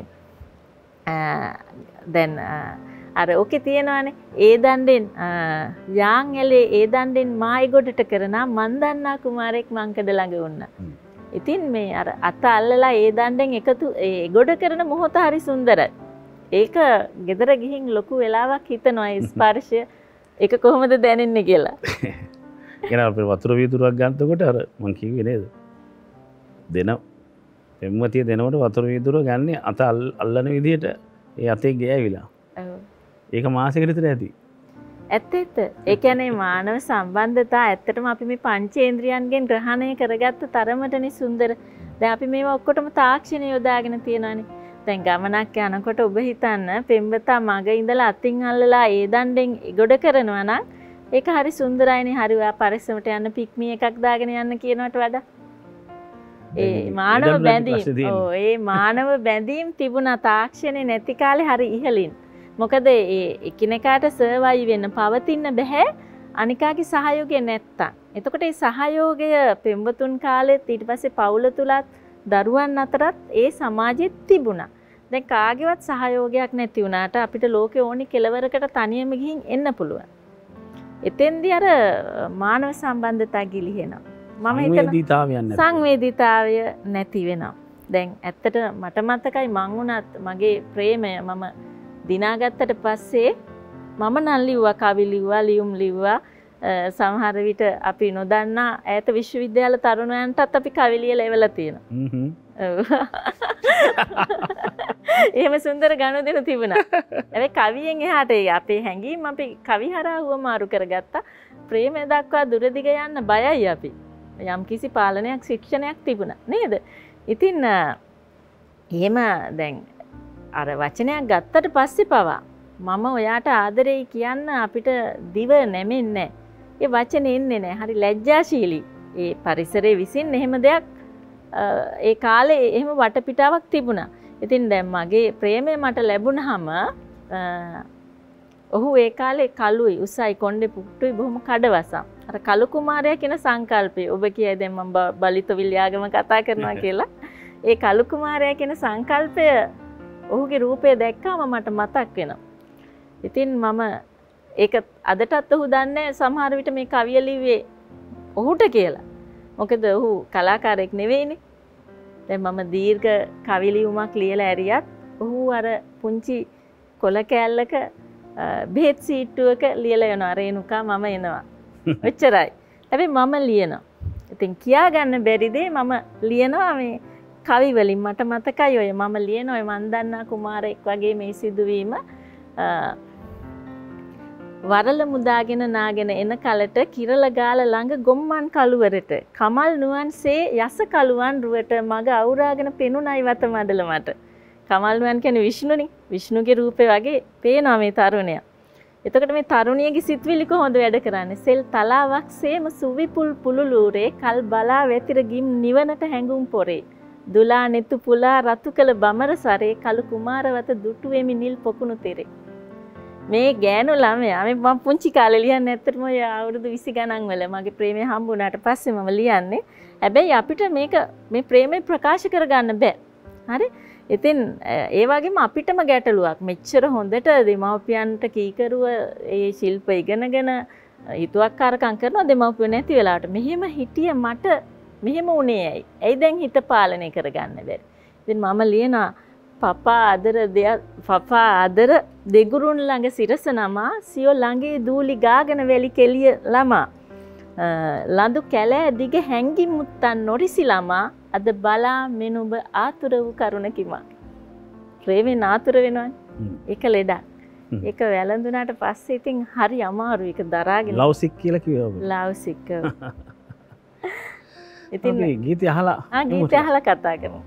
දැන් අර ඔකේ තියෙනවානේ ඒ දණ්ඩෙන් යාන් ඇලේ ඒ දණ්ඩෙන් මායි ගොඩට කරනා මන් දන්නා කුමාරෙක් මංකඩ ළඟ වුණා. ඉතින් මේ අර අත අල්ලලා ඒ දණ්ඩෙන් එකතු ඒ ගොඩ කරන මොහොත හරි සුන්දරයි. ඒක ගෙදර ගිහින් ලොකු වෙලාවක් හිතනවා ඒ ස්පර්ශය ඒක කොහොමද දැනෙන්නේ කියලා. එන අපේ වතුර වීදුරුවක් ගන්නකොට අර මං කිව්වේ නේද? පෙම්වතිය දෙනකොට වතුර වීදුරුව ගන්නේ අත අල්ලන විදිහට ඒ අතේ ගෑවිලා. ඔව්. ඒක මාසෙකට විතර ඇති. ඇත්ත. ඒ කියන්නේ මානව සම්බන්ධතා ඇත්තටම අපි මේ පංචේන්ද්‍රයන්ගෙන් ග්‍රහණය කරගත්ත තරමටනේ සුන්දර. දැන් අපි මේවා ඔක්කොටම තාක්ෂණය යොදාගෙන තියෙනවානේ. දැන් ගමනක් යනකොට ඔබ හිතන්න පෙම්වතා මග ඉඳලා අතින් අල්ලලා ඒ දණ්ඩෙන් ගොඩ කරනවා නම් ඒක හරි සුන්දරයිනේ. හරි ඔයා පරිස්සමට යන්න පික්මි එකක් දාගෙන යන්න කියනවට වඩා ඒ මානව බැඳීම් ඒ මානව බැඳීම් තිබුණා තාක්ෂණේ නැති කාලේ හරි ඉහළින්. මොකද ඒ එකිනෙකාට සර්වයිව් වෙන්න පවතින්න බෑ අනිකාගේ සහයෝගය නැත්තම්. එතකොට ඒ සහයෝගය පෙම්වතුන් කාලෙත් ඊට පස්සේ පවුල තුලත් දරුවන් අතරත් ඒ සමාජෙත් තිබුණා. දැන් කාගේවත් සහයෝගයක් නැති වුණාට අපිට ලෝකේ ඕනි කෙලවරකට තනියම ගිහින් එන්න පුළුවන්. එතෙන්දී අර මානව සම්බන්ධතා ගිලිහෙනවා. මම හිතනවා සංවේදීතාවය නැති වෙනවා. දැන් ඇත්තට මට මතකයි මං උනත් මගේ ප්‍රේමය මම දිනාගත්තට පස්සේ මම නම් ලිව්වා, කවි ලිව්වා, ලියුම් ලිව්වා. සමහර විට අපි නොදන්නා ඈත විශ්වවිද්‍යාල තරුණයන්ටත් අපි කවි ලියලා එවලා තියෙනවා. එහෙම සුන්දර ගනුදෙනු තිබුණා. හැබැයි කවියෙන් එහාට අපේ හැඟීම් අපි කවි හරහා වමාරු කරගත්තා. ප්‍රේමය දක්වා දුරදිග යන්න බයයි අපි. යම් කිසි පාලනයක්, ශික්ෂණයක් තිබුණා නේද? ඉතින් එහෙම දැන් අර වචනයක් ගත්තට පස්සේ පවා මම ඔයාට ආදරෙයි කියන්න අපිට දිව නැමෙන්නේ නැහැ. ඒ වචනේ එන්නේ නැහැ. හරි ලැජ්ජාශීලී. ඒ පරිසරයේ විසින් එහෙම දෙයක් ඒ කාලේ එහෙම වටපිටාවක් තිබුණා. ඉතින් දැන් මගේ ප්‍රේමය මට ලැබුණාම ඔහු ඒ කාලේ කළුයි උසයි කොණ්ඩේ පුට්ටුයි බොහොම කඩවසම්. අර කළු කුමාරයා කියන සංකල්පය ඔබ කියයි දැන් මම බලිතවිල් යාගම කතා කරනවා කියලා. ඒ කළු කුමාරයා කියන සංකල්පය ඔහුගේ රූපය දැක්කම මට මතක් වෙනවා. ඉතින් මම ඒක අදටත් ඔහු දන්නේ සමහර විට මේ කවිය ලිව්වේ ඔහුට කියලා. මොකද ඔහු කලාකාරයෙක් නෙවෙයිනේ. දැන් මම දීර්ඝ කවි ලියුමක් ලියලා ඇරියත් ඔහු අර පුංචි කොළ කෑල්ලක බෙහෙත් සීට්ටුවක ලියලා යනවා රේණුකා මම එනවා. ඔච්චරයි. හැබැයි මම ලියනවා. ඉතින් කියා ගන්න බැරි දේ මම ලියනවා මේ කවි වලින් මට මතකයි ඔය මම ලියන ඔය මන් දන්නා කුමාරයෙක් වගේ මේ සිදුවීම වරල මුදාගෙන නාගෙන එන කලට කිරල ගාල ළඟ ගොම්මන් කළුවරට කමල් නුවන්සේ යස කළුවන් රුවට මග අවුරාගෙන පෙනුනයි වත මඩල මට. කමල් නුවන් කියන්නේ විෂ්ණුනේ. විෂ්ණුගේ රූපේ වගේ පේනවා මේ තරුණයා. එතකොට මේ තරුණියගේ සිත්විලි කොහොමද වැඩ කරන්නේ? සෙල් තලාවක් සේම සුවිපුල් පුලුලූරේ කල් බලා වැතිර ගිම් නිවනට හැඟුම් පොරේ. දුලා නෙතු පුලා රතු කළ බමර සරේ කළු කුමාරවත දුටු වෙමි නිල් පොකුණු තෙරේ. මේ ගෑනු ළමයා මම පුංචි කාලේ ලියන්නේ ඇත්තටම ඔය අවුරුදු 20 ගණන් වල මගේ ප්‍රේමය හම්බුණාට පස්සේ මම ලියන්නේ. හැබැයි අපිට මේක මේ ප්‍රේමය ප්‍රකාශ කරගන්න බෑ. හරි? ඉතින් ඒ වගේම අපිටම ගැටලුවක්. මෙච්චර හොඳට දෙමව්පියන්ට කීකරුව ඒ ශිල්ප ඉගෙනගෙන හිතුවක්කාරකම් කරනවා දෙමව්පියෝ නැති වෙලාවට. මෙහෙම හිටිය මට මෙහෙම උනේ ඇයි? ඇයි දැන් හිත පාලනය කරගන්න බැරි? ඉතින් මම ලියනවා පපා අදර දෙගුරුන් ළඟ සිරස නමා සියෝ ළඟේ දූලි ගාගෙන වැලි කෙලිය ළමා ලඳු කැලෑ දිග හැංගි මුත්තන් නොරිසි ළමා අද බලා මෙනුඹ ආතුර වූ කරුණකිමා. ප්‍රේමෙන් ආතුර වෙනවනේ. ඒක ලෙඩක්. ඒක වැළඳුනාට පස්සේ ඉතින් හරි අමාරුයි ඒක දරාගෙන. ලව් සික් කියලා කිව්වා ඔබ. Love sick. ඉතින් ගීතය අහලා ගීතය අහලා කතා කරමු.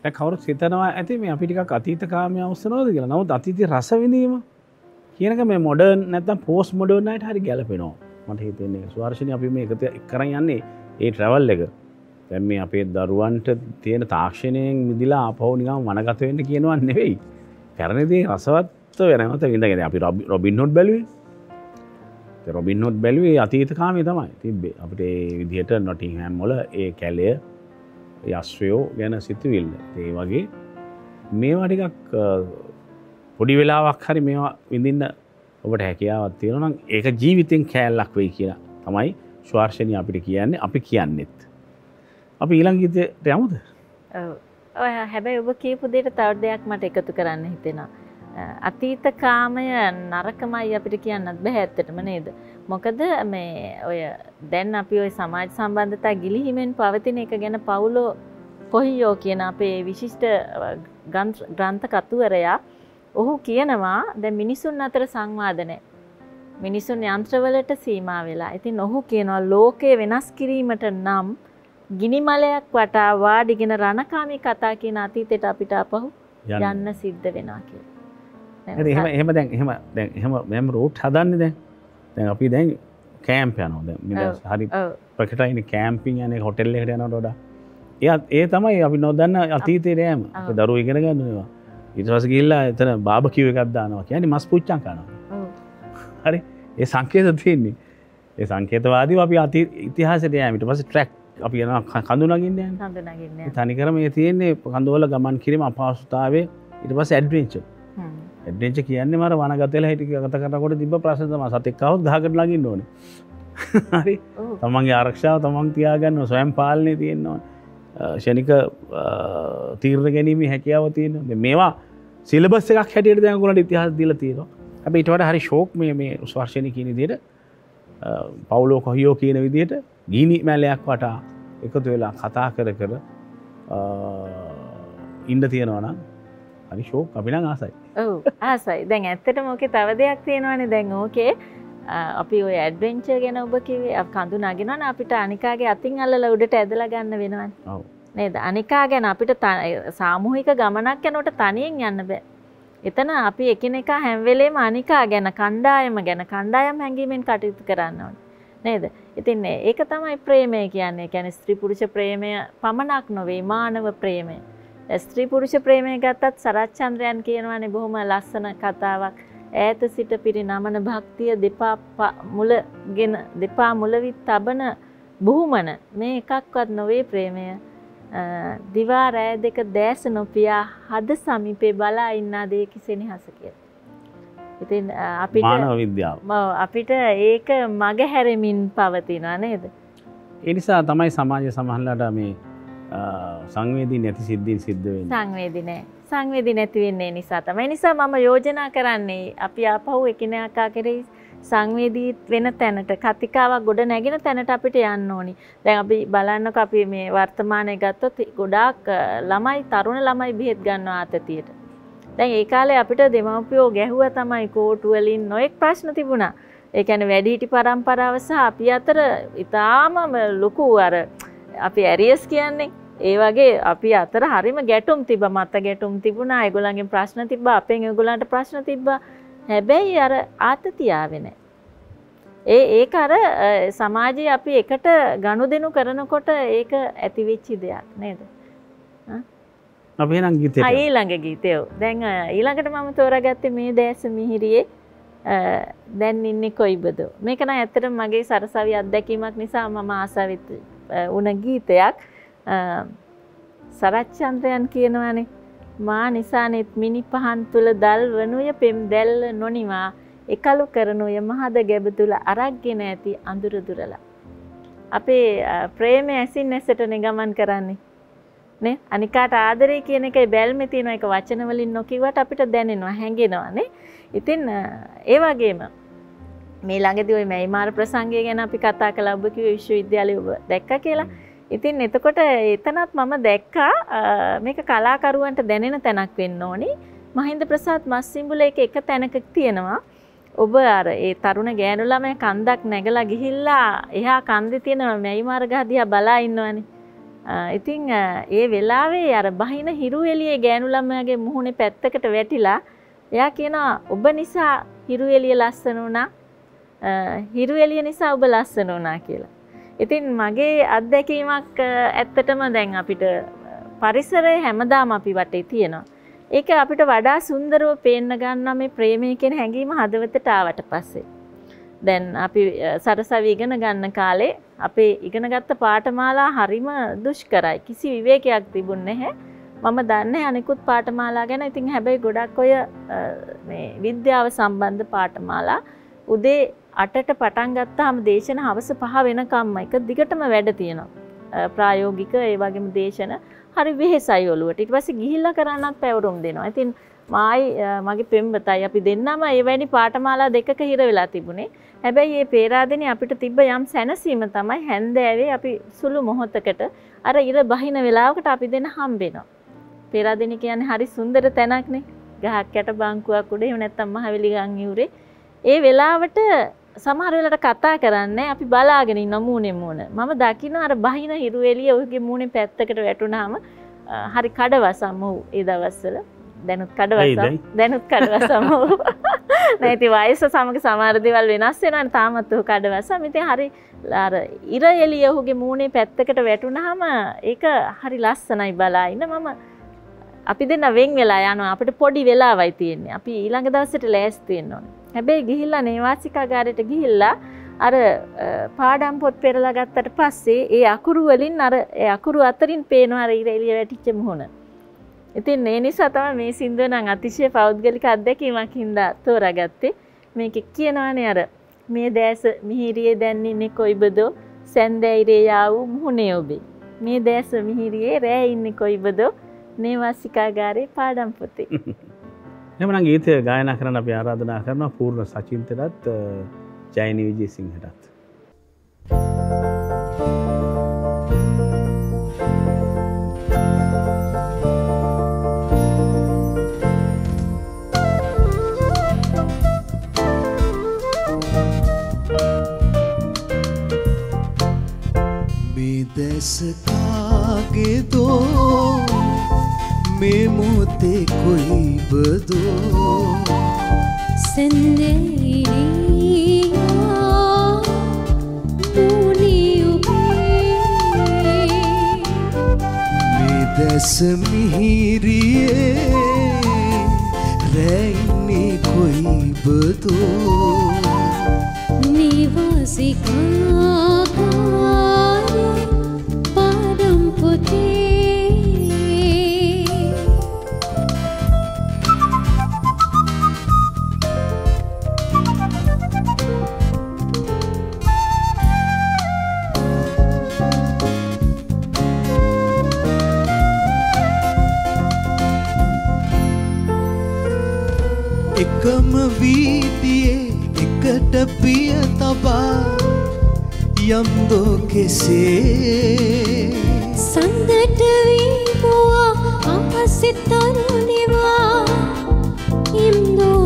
කවුරුත් හිතනවා ඇති මේ අපි ටිකක් අතීත කාමයේ අවශ්‍යනවද කියලා. නමුත් අතීතයේ රස විඳීම කියනක මේ මොඩර්න් නැත්නම් පෝස්ට් මොඩර්න් අයට හරි ගැලපෙනවා. මට හිතෙන්නේ සුවර්ෂණී අපි මේ එකතු කරන් යන්නේ ඒ ට්‍රැවල් එක. දැන් මේ අපේ දරුවන්ට තියෙන තාක්ෂණයෙන් මිදිලා ආපහු නිකන් වනගත වෙන්න කියනවා නෙවෙයි. පැරණිදී රසවත් වෙනවත විඳගෙන අපි රොබින් හුඩ් බැලුවේ. ඒ රොබින් හුඩ් බැලුවේ අතීත කාමයේ තමයි තිබ්බේ. අපිට ඒ විදිහට නොටින්හෑම් වල ඒ කැලය යස්වයෝ ගැන සිතුවිල්ල. ඒ වගේ මේවා ටිකක් පොඩි වෙලාවක් හරි මේවා විඳින්න ඔබට හැකියාවක් තියෙනවා නම් ඒක ජීවිතෙන් කෑල්ලක් වෙයි කියලා තමයි ස්වාර්ෂණී අපිට කියන්නේ. අපි කියන්නෙත්. අපි ඊළඟ ගීතයට යමුද? ඔව්. හැබැයි ඔබ කියපු දෙයට තව දෙයක් මට එකතු කරන්න හිතෙනවා. අතීත කාමය නරකමයි අපිට කියන්නත් බෑ ඇත්තටම නේද? මොකද මේ ඔය දැන් අපි ওই සමාජ සම්බන්ධතා ගිලිහිමෙන් පවතින එක ගැන පවුලෝ කොහියෝ කියන අපේ විශිෂ්ට ග්‍රන්ථ කතුවරයා ඔහු කියනවා දැන් මිනිසුන් අතර සංවාද නැහැ. මිනිසුන් යන්ත්‍රවලට සීමා වෙලා. ඉතින් ඔහු කියනවා ලෝකය වෙනස් කිරීමට නම් ගිනිමලයක් වටා වාඩිගෙන රණකාමී කතා කියන අතීතයට අපිට අපහු යන්න සිද්ධ වෙනවා කියලා. එහෙම දැන් රෝට් හදන්නේ දැන් අපි දැන් කෑම්ප් යනවා දැන් හරි ප්‍රකටයිනේ කෑම්පින් යන්නේ හොටෙල් එකට යනකොට වඩා ඒ තමයි අපි නොදන්න අතීතේ නෑම අපි දරුවෝ ඉගෙන ගන්නවා ඊට පස්සේ ගිහිල්ලා එතන බාබකියු එකක් දානවා කියන්නේ මස් පුච්චම් කරනවා හරි ඒ සංකේත තියෙන්නේ ඒ සංකේතවාදීව අපි ඉතිහාසයට යෑම ඊට පස්සේ ට්‍රැක් අපි යනවා කඳු නගින්න යන්නේ තනිකරම මේ තියෙන්නේ කඳුවල ගමන් කිරීම අපහසුතාවය ඊට පස්සේ ඇඩ්වෙන්චර් ඇඩ්වෙන්චර් කියන්නේ මර වනගත වෙලා හිටිය ගත කරනකොට තිබ්බ ප්‍රශ්න තමයි සතෙක් ආවොත් ගහකට ළඟින්න ඕනේ. හරි. තමන්ගේ ආරක්ෂාව තමන් තියාගන්න ස්වයං පාලනය තියෙන්න ඕනේ. ශනික තීරණ ගැනීමේ හැකියාව තියෙනවා. මේවා සිලබස් එකක් හැටියට දැන් ඔයගොල්ලන්ට ඉතිහාස දීලා තියෙනවා. හැබැයි ඊට වඩා හරි ෂෝක් මේ ස්වර්ෂණී කියන විදිහට පවුලෝ කොහියෝ කියන විදිහට ගිනි මැලයක් වටා එකතු වෙලා කතා කර ඉන්න තියෙනවා නම් හරි ෂෝක් අපි නම් ආසයි. ඔව් ආසයි. දැන් ඇත්තටම ඕකේ තව දෙයක් තියෙනවානේ දැන් ඕකේ අපි ওই ඇඩ්වෙන්චර් ගැන ඔබ කිව්වේ කඳු නගිනවනේ අපිට අනිකාගේ අතින් අල්ලලා උඩට ඇදලා ගන්න වෙනවනේ. ඔව්. නේද? අනිකා ගැන අපිට සාමූහික ගමනක් යනකොට තනියෙන් යන්න බෑ. එතන අපි එකිනෙකා හැම වෙලේම අනිකා ගැන කණ්ඩායම් හැඟීමෙන් කටයුතු කරන්න ඕනේ. නේද? ඉතින් ඒක තමයි ප්‍රේමය කියන්නේ. ඒ කියන්නේ ස්ත්‍රී පුරුෂ ප්‍රේමය පමණක් නෙවෙයි මානව ප්‍රේමය. ස්ත්‍රී පුරුෂ ප්‍රේමය ගත්තත් සරච්චන්ද්‍රයන් කියනවානේ බොහොම ලස්සන කතාවක්. ඈත සිට පිරිනමන භක්තිය දෙපා මුලවි තබන බුහුමන මේ එකක්වත් නොවේ ප්‍රේමය. දිවා රෑ දෙක දැස නොපියා හද සමීපේ බලා ඉන්නා දේ කිසෙනෙහස කියලා. ඉතින් අපිට මානව විද්‍යාව. අපිට ඒක මග හැරෙමින් පවතිනවා නේද? ඒ නිසා තමයි සමාජය සමහරලාට මේ සංවේදී නැති සිද්ධීන් සිද්ධ වෙන්නේ. සංවේදී නැති වෙන්නේ නිසා තමයි. නිසා මම යෝජනා කරන්නේ අපි ආපහු එකිනෙකා කෙරෙහි සංවේදී වෙන තැනට කතිකාවක් ගොඩ නැගෙන තැනට අපිට යන්න ඕනි. දැන් අපි බලන්නකො අපි මේ වර්තමානයේ ගත්තොත් ගොඩාක් තරුණ ළමයි බෙහෙත් ගන්නවා ආතතියට. දැන් ඒ කාලේ අපිට දෙමව්පියෝ ගැහුවා තමයි කෝටු වලින් නොඑක් ප්‍රශ්න තිබුණා. ඒ කියන්නේ වැඩිහිටි පරම්පරාව සහ අපි අතර ඊටාම ලොකු අපි ඇරියස් කියන්නේ ඒ වගේ අපි අතර හරිම ගැටුම් තිබ්බා මත ගැටුම් තිබුණා ඒගොල්ලන්ගෙන් ප්‍රශ්න තිබ්බා අපෙන් ඒගොල්ලන්ට ප්‍රශ්න තිබ්බා හැබැයි අර ආතතිය ආවේ නැහැ ඒක අර සමාජයේ අපි එකට ගනුදෙනු කරනකොට ඒක ඇති වෙච්ච දෙයක් නේද අපි එහෙනම් ගීතේ ඊළඟ ගීතය දැන් ඊළඟට මම තෝරාගත්තේ මේ දැස මිහිරියේ දැන් ඉන්නේ කොයිබද මේක නම් ඇත්තටම මගේ සරසවි අත්දැකීමක් නිසා මම ආසාවෙත් උන ගීතයක් සරච්චන්ද්‍රයන් කියනවානේ මා නිසානෙත් මිනි පහන් තුල දල් වනුය පෙම් දැල්ල නොනිවා එකලු කරනුය මහද ගැබ තුල අරක්ගෙන ඇති අඳුර දුරලා අපේ ප්‍රේමය ඇසින් නැසටනේ ගමන් කරන්නේ නේ අනිකාට ආදරේ කියන එකයි බැල්මේ තියෙන එක වචන වලින් නොකියුවට අපිට දැනෙනවා හැඟෙනවා නේ ඉතින් ඒ වගේම මේ ළඟදී ওই මැයිමාර ප්‍රසංගය ගැන අපි කතා කළා ඔබ කිව්වේ විශ්වවිද්‍යාලයේ ඔබ දැක්කා කියලා. ඉතින් එතකොට එතනත් මම දැක්කා මේක කලාකරුවන්ට දැනෙන තැනක් වෙන්න ඕනි. මහින්ද ප්‍රසාද් මස්සිඹුල එක තැනක තියෙනවා. ඔබ අර ඒ තරුණ ගෑනු ළමයා කන්දක් නැගලා ගිහිල්ලා එහා කන්දේ තියෙන මැයිමාර ගහ දිහා බලා ඉන්නවනේ. ඉතින් ඒ වෙලාවේ අර බහින හිරු එළියේ ගෑනු ළමයාගේ මුහුණේ පැත්තකට වැටිලා එයා කියනවා ඔබ නිසා හිරු එළිය ලස්සන වුණා. හිරු එළිය නිසා ඔබ ලස්සන වුණා කියලා. ඉතින් මගේ අත්දැකීමක් ඇත්තටම දැන් අපිට පරිසරය හැමදාම අපි වටේ තියෙනවා. ඒක අපිට වඩා සුන්දරව පේන්න ගන්නවා මේ ප්‍රේමය කියන හැඟීම හදවතට ආවට පස්සේ. දැන් අපි සරසවි ඉගෙන ගන්න කාලේ අපේ ඉගෙනගත්ත පාඨමාලා හරිම දුෂ්කරයි. කිසි විවේකයක් තිබුණේ නැහැ. මම දන්නේ අනිකුත් පාඨමාලා ගැන. ඉතින් හැබැයි ගොඩක් ඔය මේ විද්‍යාව සම්බන්ධ පාඨමාලා උදේ 8ට පටන් ගත්තාම දේශන හවස 5 වෙනකම්ම එක දිගටම වැඩ තියෙනවා. ප්‍රායෝගික ඒ වගේම දේශන හරි වෙහෙසයි ඔළුවට. ඊට පස්සේ ගිහිල්ලා කරන්නත් පැවරුම් දෙනවා. ඉතින් මගේ පෙම්වතයි අපි දෙන්නම ඒ වැනි පාඨමාලා දෙකක හිර වෙලා තිබුණේ. හැබැයි මේ පේරාදෙනේ අපිට තිබ්බ යම් සැනසීම තමයි හැන්දෑවේ අපි සුළු මොහොතකට අර ඉර බහින වෙලාවකට අපි දෙන්න හම්බෙනවා. පේරාදෙනේ කියන්නේ හරි සුන්දර තැනක්නේ. ගහක් යට බංකුවක් උඩ එහෙම නැත්නම් මහවැලි ගම් යුරේ. ඒ වෙලාවට සමහර වෙලාවට කතා කරන්නේ අපි බලාගෙන ඉන්න මූණේ මූණ. මම දකින්න අර බහින හිරු එළිය ඔහුගේ මූණේ පැත්තකට වැටුණාම හරි කඩවසම් ඔහු ඒ දවස්වල. දැනුත් කඩවසම් ඔහු. නැති වයස සමග සමහර දේවල් වෙනස් වෙනවා. තාමත් ඔහු කඩවසම්. ඉතින් හරි අර ඉර එළිය ඔහුගේ මූණේ පැත්තකට වැටුණාම ඒක හරි ලස්සනයි බලා ඉන්න. මම අපි දෙන්න වෙන් වෙලා යනවා. අපිට පොඩි වෙලාවයි තියෙන්නේ. අපි ඊළඟ දවසට ලෑස්ති වෙන්න ඕනේ. හැබැයි ගිහිල්ලා නේවාසිකාගාරයට ගිහිල්ලා අර පාඩම් පොත් පෙරලා ගත්තට පස්සේ ඒ අකුරු වලින් අර ඒ අකුරු අතරින් පේනවා අර ඉර එළිය වැටිච්ච මුහුණ. ඉතින් ඒ නිසා තමයි මේ සින්දුව නම් අතිශය පෞද්ගලික අත්දැකීමක් හින්දා තෝරාගත්තේ. මේක කියනවානේ අර මේ දැස මිහිරියේ දැන් ඉන්නේ කොයිබදෝ සැන්දෑයිරේ යාවු මුහුණේ ඔබේ. මේ දැස මිහිරියේ රෑ ඉන්නේ කොයිබදෝ නේවාසිකාගාරේ පාඩම් පොතේ. එමනම් ගීතය ගායනා කරන්න අපි ආරාධනා කරනවා පූර්ණ සචින්තනත් ජයනි විජේසිංහටත්. මේ දැස කාගේදෝ මේ මොහොතේ කොයිබදෝ සෙන්දෙයිරියා මුනි ඔබේ මේ දැස මිහිරියේ රැයිනේ කොයිබදෝ නිවාසිකාගාරේ පාඩම් පොතේ එකම වීදියේ එකට පිය තබා යම්දෝ කෙසේ සඳට වීමුවා අහසෙ තරුණිවා ඉම්දෝ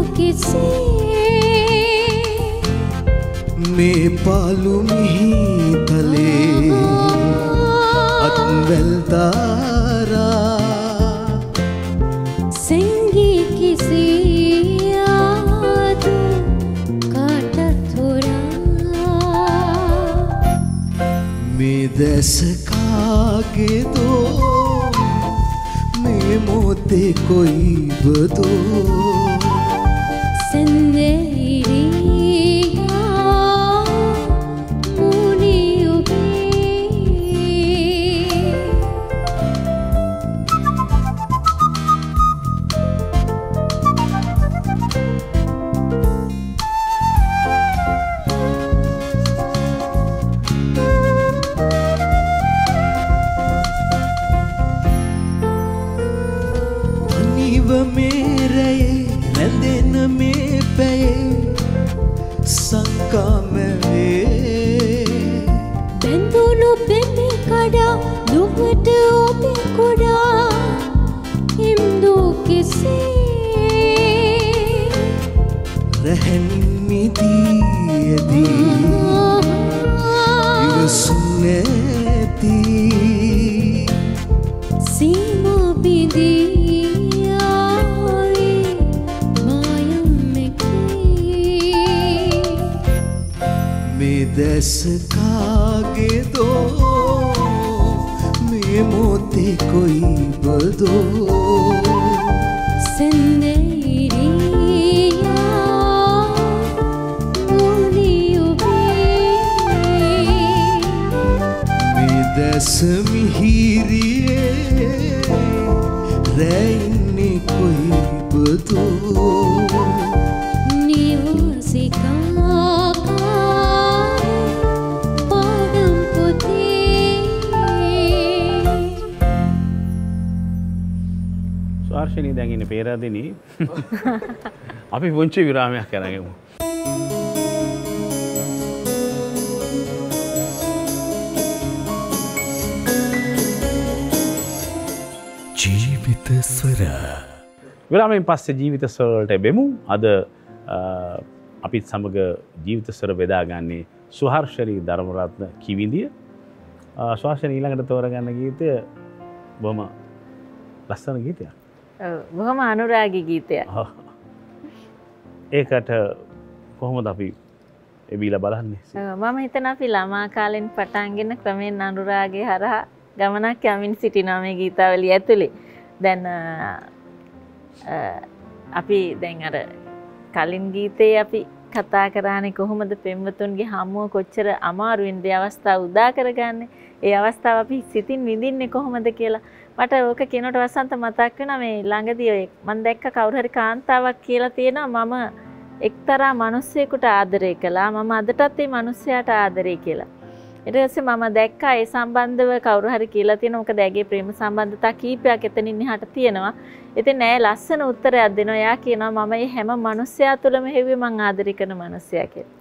කෙසේ මේ පාලු මිහිතලේ අත්වැල් තාරා සෙංගී කිසියාදු කාටත් හොරා මේ දැස කාගේදෝ මේ මොහොතේ කොයිබදෝ සෙන්දෙයිරියා මුනි ඔබේ අනිව මේ රැයේ රැඳෙන මේ පැයේ සංකාමවේ බැඳුණු පෙමි කඩා දුකට ඔබේ කොඩා හිම්දෝ කෙසේ රැහැන් මිදීයදී ඉවසුම් නැති ඇස කාගේදෝ මේ මොහොතේ කොයිබදෝ සඳරියා මුනි ඔබේ මේ දැස මිහිරියේ රැයින්නේ කොයිබදෝ ස්වාර්ශනී දැන් ඉන්නේ පේරාදෙනී. අපි පුංචි විරාමයක් කරගමු. ජීවිත ස්වර විරාමයෙන් පස්සේ ජීවිත ස්වර වලට බෙමු. අද අපිත් සමග ජීවිත ස්වර බෙදාගන්නේ සුහර්ෂණී ධර්මරත්න කිවිඳිය. ස්වාර්ශනී ඊළඟට තෝරගන්න ගීතය බොහොම ලස්සන ගීතයක්. බොහොම අනුරාගී ගීතයක්. ඒකට කොහොමද අපි එබීලා බලන්නේ? මම හිතන අපි ළමා කාලෙන් පටන්ගෙන ක්‍රමෙන් අනුරාගේ හරහා ගමනක් යමින් සිටිනවා මේ ගීතාවලිය ඇතුලේ. දැන් අපි දැන් අර කලින් ගීතේ අපි කතා කරානේ කොහොමද පෙම්වතුන්ගේ හමුව කොච්චර අමාරුවෙන්ද ඒ අවස්ථාව උදා කරගන්නේ. ඒ අවස්ථාව අපි සිතින් විඳින්නේ කොහොමද කියලා. මට ඕක කියනකොට වසන්ත මතක් වෙනවා මේ ළඟදී ඔය මම දැක්ක කවුරු හරි කාන්තාවක් කියලා තියෙනවා මම එක්තරා මිනිස්සෙකුට ආදරය කළා මම අදටත් ඒ මිනිස්සයාට ආදරේ කියලා. ඊට පස්සේ මම දැක්කා ඒ සම්බන්ධව කවුරු හරි කියලා තියෙනවා මොකද ඇගේ ප්‍රේම සම්බන්ධතා කීපයක් එතනින් එහාට තියෙනවා. ඉතින් නෑ ලස්සන උත්තරයක් දෙනවා. එයා කියනවා මම මේ හැම මිනිස්සයා තුළම හෙව්වේ මං ආදරය කරන මිනිස්සයා කියලා.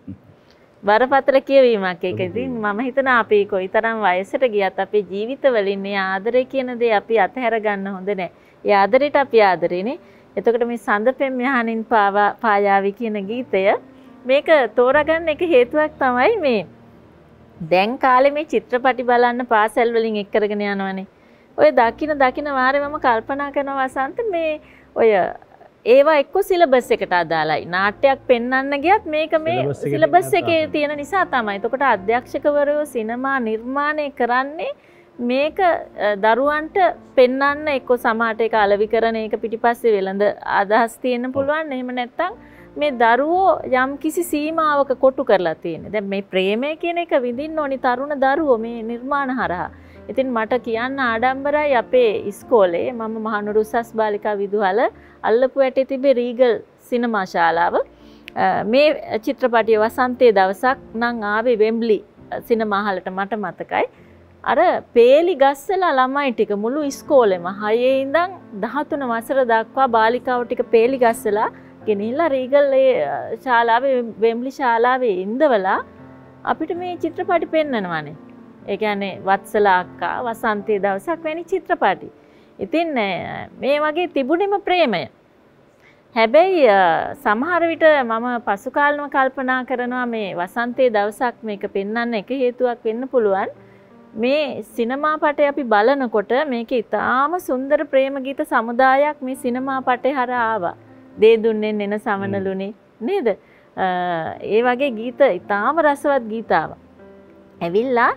බරපතල කියවීමක් ඒක. ඉතින් මම හිතනවා අපි කොයිතරම් වයසට ගියත් අපේ ජීවිතවලින් මේ ආදරය කියන දේ අපි අතහැර ගන්න හොඳ නෑ. ඒ ආදරයට අපි ආදරේනේ. එතකොට මේ සඳපෙම් යහනින් පායාවි කියන ගීතය මේක තෝරාගන්න එක හේතුවක් තමයි මේ දැන් කාලේ මේ චිත්‍රපටි බලන්න පාසල් වලින් එක් කරගෙන යනවනේ. ඔය දකින වාරේ මම කල්පනා කරනවා වසන්ත මේ ඔය ඒවා එක්ක සිලබස් එකට අදාළයි. නාට්‍යයක් පෙන්වන්න ගියත් මේක මේ සිලබස් එකේ තියෙන නිසා තමයි. එතකොට අධ්‍යක්ෂකවරයෝ සිනමා නිර්මාණය කරන්නේ මේක දරුවන්ට පෙන්වන්න එක්ක සමාජයට ඒක අලෙවිකරන එක පිටිපස්සේ වෙළඳ අදහස් තියෙන්න පුළුවන්. එහෙම නැත්නම් මේ දරුවෝ යම් කිසි සීමාවක කොටු කරලා තියෙන්නේ. දැන් මේ ප්‍රේමය කියන එක විඳින්න ඕනි තරුණ දරුවෝ මේ නිර්මාණ හරහා. ඉතින් මට කියන්න ආඩම්බරයි අපේ ඉස්කෝලේ මම මහනුවර උසස් බාලිකා විදුහල අල්ලපු ඇටේ තිබේ රීගල් සිනමා ශාලාව. මේ චිත්‍රපටිය වසන්තයේ දවසක් නම් ආවේ වෙම්බ්ලි සිනමා හලට මට මතකයි. අර පේලි ගස්සලා ළමයි ටික මුළු ඉස්කෝලෙම 6 ඉඳන් 13 වසර දක්වා බාලිකාව ටික පේලි ගස්සලා ගෙනිහිල්ලා රීගල් ශාලාවේ වෙම්බ්ලි ශාලාවේ ඉඳවලා අපිට මේ චිත්‍රපටි පෙන්වනවානේ. ඒ කියන්නේ වත්සලා අක්කා වසන්තයේ දවසක් වැනි චිත්‍රපටි. ඉතින් මේ වගේ තිබුණෙම ප්‍රේමය. හැබැයි සමහර විට මම පසු කාලෙම කල්පනා කරනවා මේ වසන්තයේ දවසක් මේක පෙන්වන්න එක හේතුවක් වෙන්න පුළුවන්. මේ සිනමා පටය අපි බලනකොට මේක ඉතාම සුන්දර ප්‍රේම ගීත සමුදායක් මේ සිනමා පටේ හරහා ආවා. දේ දුන්නෙන් එන සමනලුනේ නේද? ඒ වගේ ගීත ඉතාම රසවත් ගීතාවක්. ඇවිල්ලා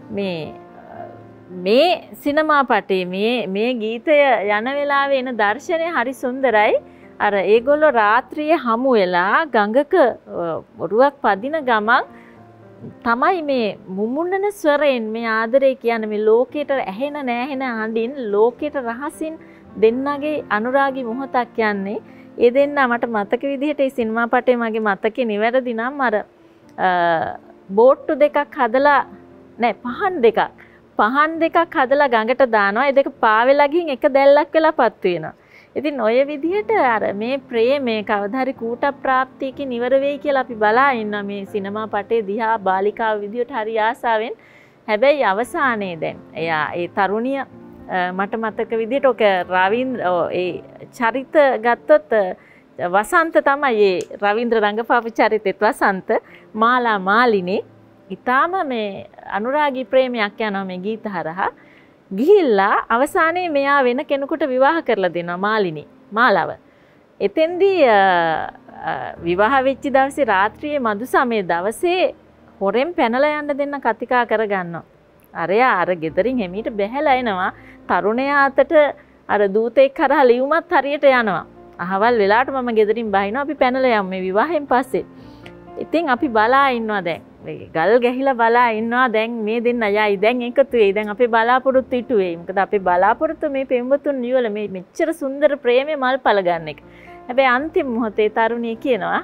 මේ සිනමා පටේ මේ ගීතය යන වෙලාවේ එන දර්ශනය හරි සුන්දරයි. අර ඒගොල්ලෝ රාත්‍රියේ හමු වෙලා ගඟක ඔරුවක් පදින ගමන් තමයි මේ මුමුණන ස්වරයෙන් මේ ආදරය කියන්නේ මේ ලෝකයට ඇහෙන නැහෙන හඬින් ලෝකයට රහසින් දෙන්නගේ අනුරාගී මොහොතක් කියන්නේ. ඒ දෙන්න මට මතක විදිහට ඒ සිනමා පටේ මගේ මතකේ නිවැරදි නම් අර බෝට්ටු දෙකක් හදලා නෑ පහන් දෙකක් හදලා ගඟට දානවා. ඒ දෙක පාවෙලා ගිහින් එක දැල්ලක් වෙලාපත් වෙනවා. ඉතින් ඔය විදිහට අර මේ ප්‍රේමේ කවදා හරි කූට ප්‍රාප්තියකින් ඉවර වෙයි කියලා අපි බලා ඉන්නවා මේ සිනමා පටේ දිහා බාලිකාව විදිහට හරි ආසාවෙන්. හැබැයි අවසානයේ දැන් එයා ඒ තරුණිය මට මතක විදිහට ඔක රවීන්ද්‍ර ඒ චරිත ගත්තොත් වසන්ත තමයි ඒ රවීන්ද්‍ර රංගපාපු චරිතෙත් වසන්ත මාලා මාලිනේ ඊටාම මේ අනුරාගී ප්‍රේමයක් යනවා මේ ගීත හරහා. ගිහිල්ලා අවසානයේ මෙයා වෙන කෙනෙකුට විවාහ කරලා දෙනවා මාලාව. එතෙන්දී විවාහ වෙච්ච දවසේ රාත්‍රියේ මදු සමයේ දවසේ හොරෙන් පැනලා යන්න දෙන්න කතිකා කරගන්නවා. අරයා අර ගෙදරින් එමීට බැහැලා එනවා. තරුණයා අතට අර දූතෙක් කරා ලියුමත් හරියට යනවා. අහවල් වෙලාවට මම ගෙදරින් බහිනවා අපි පැනලා යමු මේ විවාහයෙන් පස්සේ. ඉතින් අපි බලා ඉන්නවා දැන්. ගල් ගැහිලා බලා ඉන්නවා දැන් මේ දෙන්න යයි දැන් එකතු වෙයි. දැන් අපේ බලාපොරොත්තු ඉටු වෙයි. මොකද අපේ බලාපොරොත්තු මේ පෙම්වතුන් නියවල මේ මෙච්චර සුන්දර ප්‍රේමයේ මල් පල ගන්න එක. හැබැයි අන්තිම මොහොතේ තරුණිය කියනවා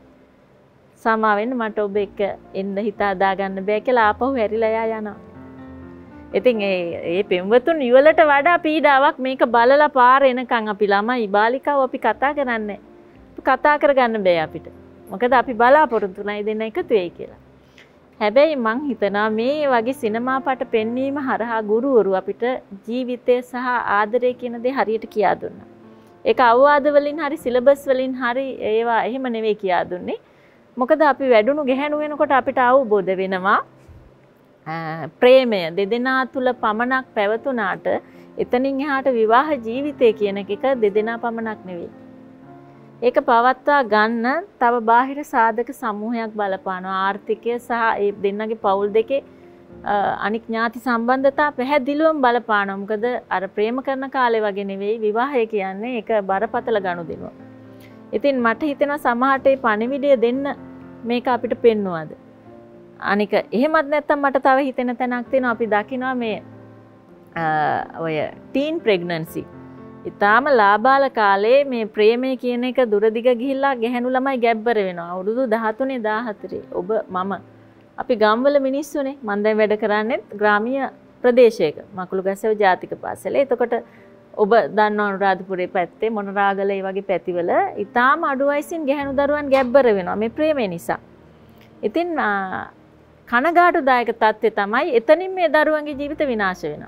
සමා වෙන්න මට ඔබ එක්ක එන්න හිත හදා ගන්න බෑ කියලා ආපහු හැරිලා යනවා. ඉතින් ඒ පෙම්වතුන් යුවලට වඩා පීඩාවක් මේක බලලා පාර එනකන් අපි ළමයි බාලිකාව අපි කතා කරන්නේ. කතා කරගන්න බෑ අපිට. මොකද අපි බලාපොරොත්තු නැයි දෙන්න එකතු වෙයි කියලා. හැබැයි මං හිතනවා මේ වගේ සිනමා පට පෙන්වීම හරහා ගුරුවරු අපිට ජීවිතය සහ ආදරය කියන දේ හරියට කියා දුන්නා. ඒක අවවාද වලින් හරි සිලබස් වලින් හරි ඒවා එහෙම නෙවෙයි කියා දුන්නේ. මොකද අපි වැඩුණු ගැහැණු වෙනකොට අපිට අවබෝධ වෙනවා ප්‍රේමය දෙදෙනා තුල පමණක් පැවතුනාට එතනින් එහාට විවාහ ජීවිතය කියන එක දෙදෙනා පමණක් නෙවෙයි. ඒක පවත්වා ගන්න තව බාහිර සාධක සමූහයක් බලපානවා. ආර්ථිකය සහ ඒ දෙන්නගේ පවුල් දෙකේ අනික් ඥාති සම්බන්ධතා පැහැදිලිවම බලපානවා. මොකද අර ප්‍රේම කරන කාලේ වගේ නෙවෙයි විවාහය කියන්නේ ඒක බරපතල ගනුදෙනුව. ඉතින් මට හිතෙනවා සමහරට මේ පණිවිඩය දෙන්න මේක අපිට පෙන්වුවාද. අනික එහෙමත් නැත්තම් මට තව හිතෙන තැනක් තියෙනවා අපි දකිනවා මේ ඔය ටීන් ප්‍රෙග්නන්සි. ඊටාම ලාබාල කාලේ මේ ප්‍රේමය කියන එක දුරදිග ගිහිල්ලා ගැහැණු ළමයි ගැබ්බර වෙනවා. අවුරුදු 13 14 ඔබ මම අපි ගම්වල මිනිස්සුනේ. මම දැන් වැඩ කරන්නේ ග්‍රාමීය ප්‍රදේශයක. මකුළුගැසෙව ජාතික පාසලේ. එතකොට ඔබ දන්නවා අනුරාධපුරේ පැත්තේ මොනරාගල ඒ වගේ පැතිවල ඊටාම අඩු වයසින් ගැහැණු දරුවන් ගැබ්බර වෙනවා මේ ප්‍රේමය නිසා. ඉතින් කනගාටුදායක තත්ත්වය තමයි එතනින් මේ දරුවන්ගේ ජීවිත විනාශ වෙනවා.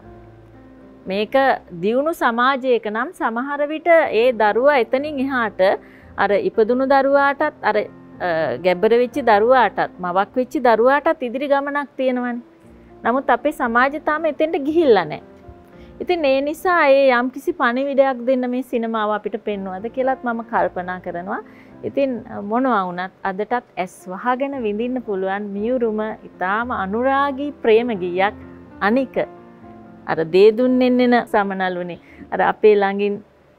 මේක දියුණු සමාජයක නම් සමහර විට ඒ දරුවා එතනින් එහාට අර ඉපදුණු දරුවාටත් අර ගැබ්බර වෙච්ච දරුවාටත් මවක් වෙච්ච දරුවාටත් ඉදිරි ගමනක් තියෙනවනේ. නමුත් අපේ සමාජය තාම එතෙන්ට ගිහිල්ලා නැහැ. ඉතින් ඒ නිසා ඒ යම්කිසි පණිවිඩයක් දෙන්න මේ සිනමාව අපිට පෙන්වුවද කියලාත් මම කල්පනා කරනවා. ඉතින් මොනවා වුණත් අදටත් ඇස් වහගෙන විඳින්න පුළුවන් මියුරුම ඊටාම අනුරාගී ප්‍රේම ගීයක්. අනික අර දේ දුන්නෙන් එන සමනලුනේ අර අපේ ළඟින්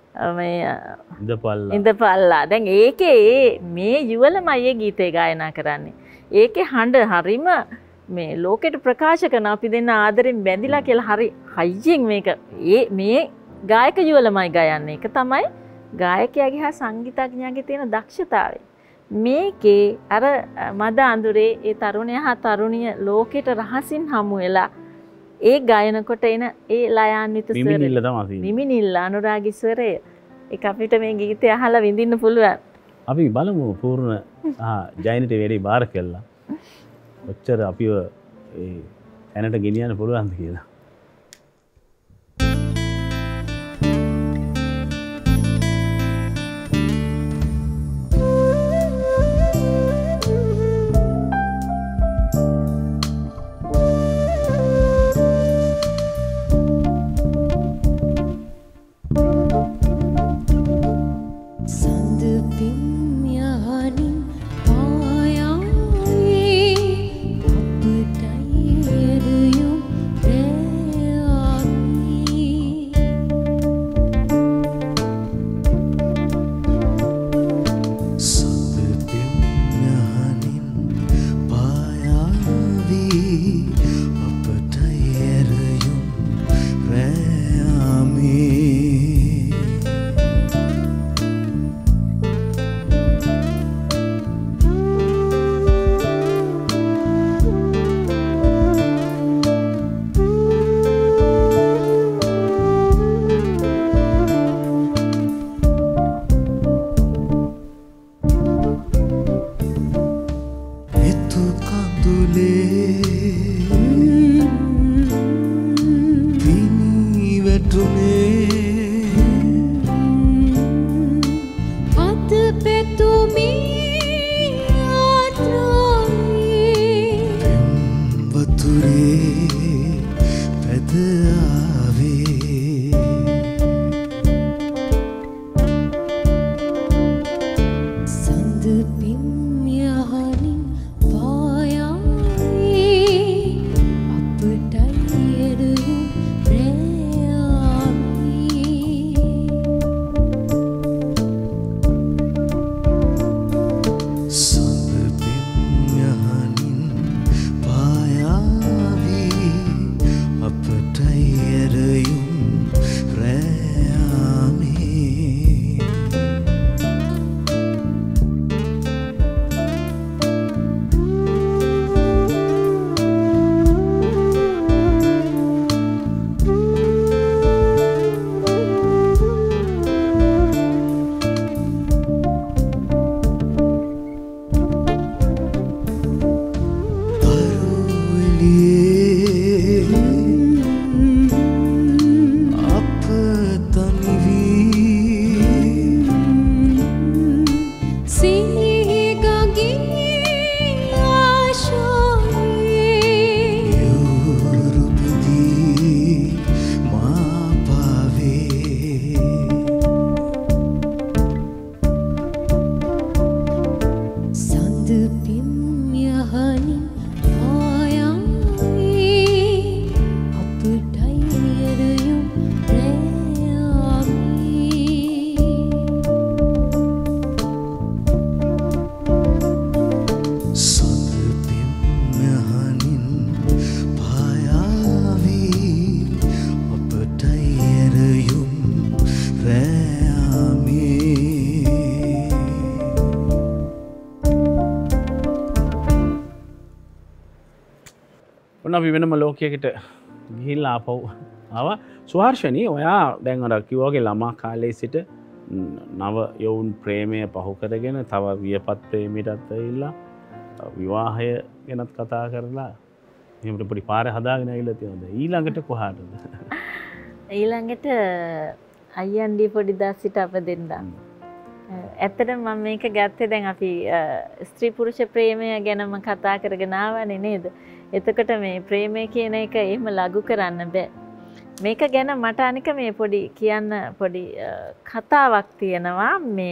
මේ ඉඳපල්ලා දැන් ඒකේ මේ යුවලමයි ඒ ගීතේ ගායනා කරන්නේ. ඒකේ හඬ හරිම මේ ලෝකෙට ප්‍රකාශ කරන අපි දෙන්න ආදරෙන් බැඳිලා කියලා හරි හයියෙන් මේක මේ ගායක යුවලමයි ගයන්නේ. ඒක තමයි ගායකයාගේ හා සංගීතඥයාගේ තියෙන දක්ෂතාවය. මේකේ අර මද අඳුරේ ඒ තරුණයා හා තරුණිය ලෝකෙට රහසින් හමු වෙලා ඒ ගායනකොට එන ඒ ලයාන්විත ස්වරය මිමිනිල්ල අනුරාගී ස්වරය ඒක අපිට මේ ගීතය අහලා විඳින්න පුළුවන්. අපි බලමු පූර්ණ ජයනිට වැඩි බාර කළා. ඔච්චර අපිව ඒ තැනට ගෙනියන්න පුළුවන්ද කියලා. පායාවේ අපටයි එදයුම් අපි වෙනම ලෝකයකට ගිහිල්ලා ආපහු ආවා. සුහර්ෂණී ඔයා දැන් අර කිව්වාගේ ළමා කාලේ සිට නව යොවුන් ප්‍රේමය පහු කරගෙන තව වියපත් ප්‍රේමයටත් ඇවිල්ලා විවාහය ගැනත් කතා කරලා එහෙම පොඩි පාර හදාගෙන ඇවිල්ලා තියෙනවා. ඊළඟට කොහාටද? ඊළඟට අයියන්ඩි පොඩි දාසිට අප දෙන්නා. ඇත්තටම මම මේක ගත්තේ දැන් අපි ස්ත්‍රී පුරුෂ ප්‍රේමය ගැනම කතා කරගෙන ආවනේ නේද? එතකොට මේ ප්‍රේමය කියන එක එහෙම ලඝු කරන්න බෑ. මේක ගැන මට අනික මේ පොඩි කියන්න පොඩි කතාවක් තියෙනවා.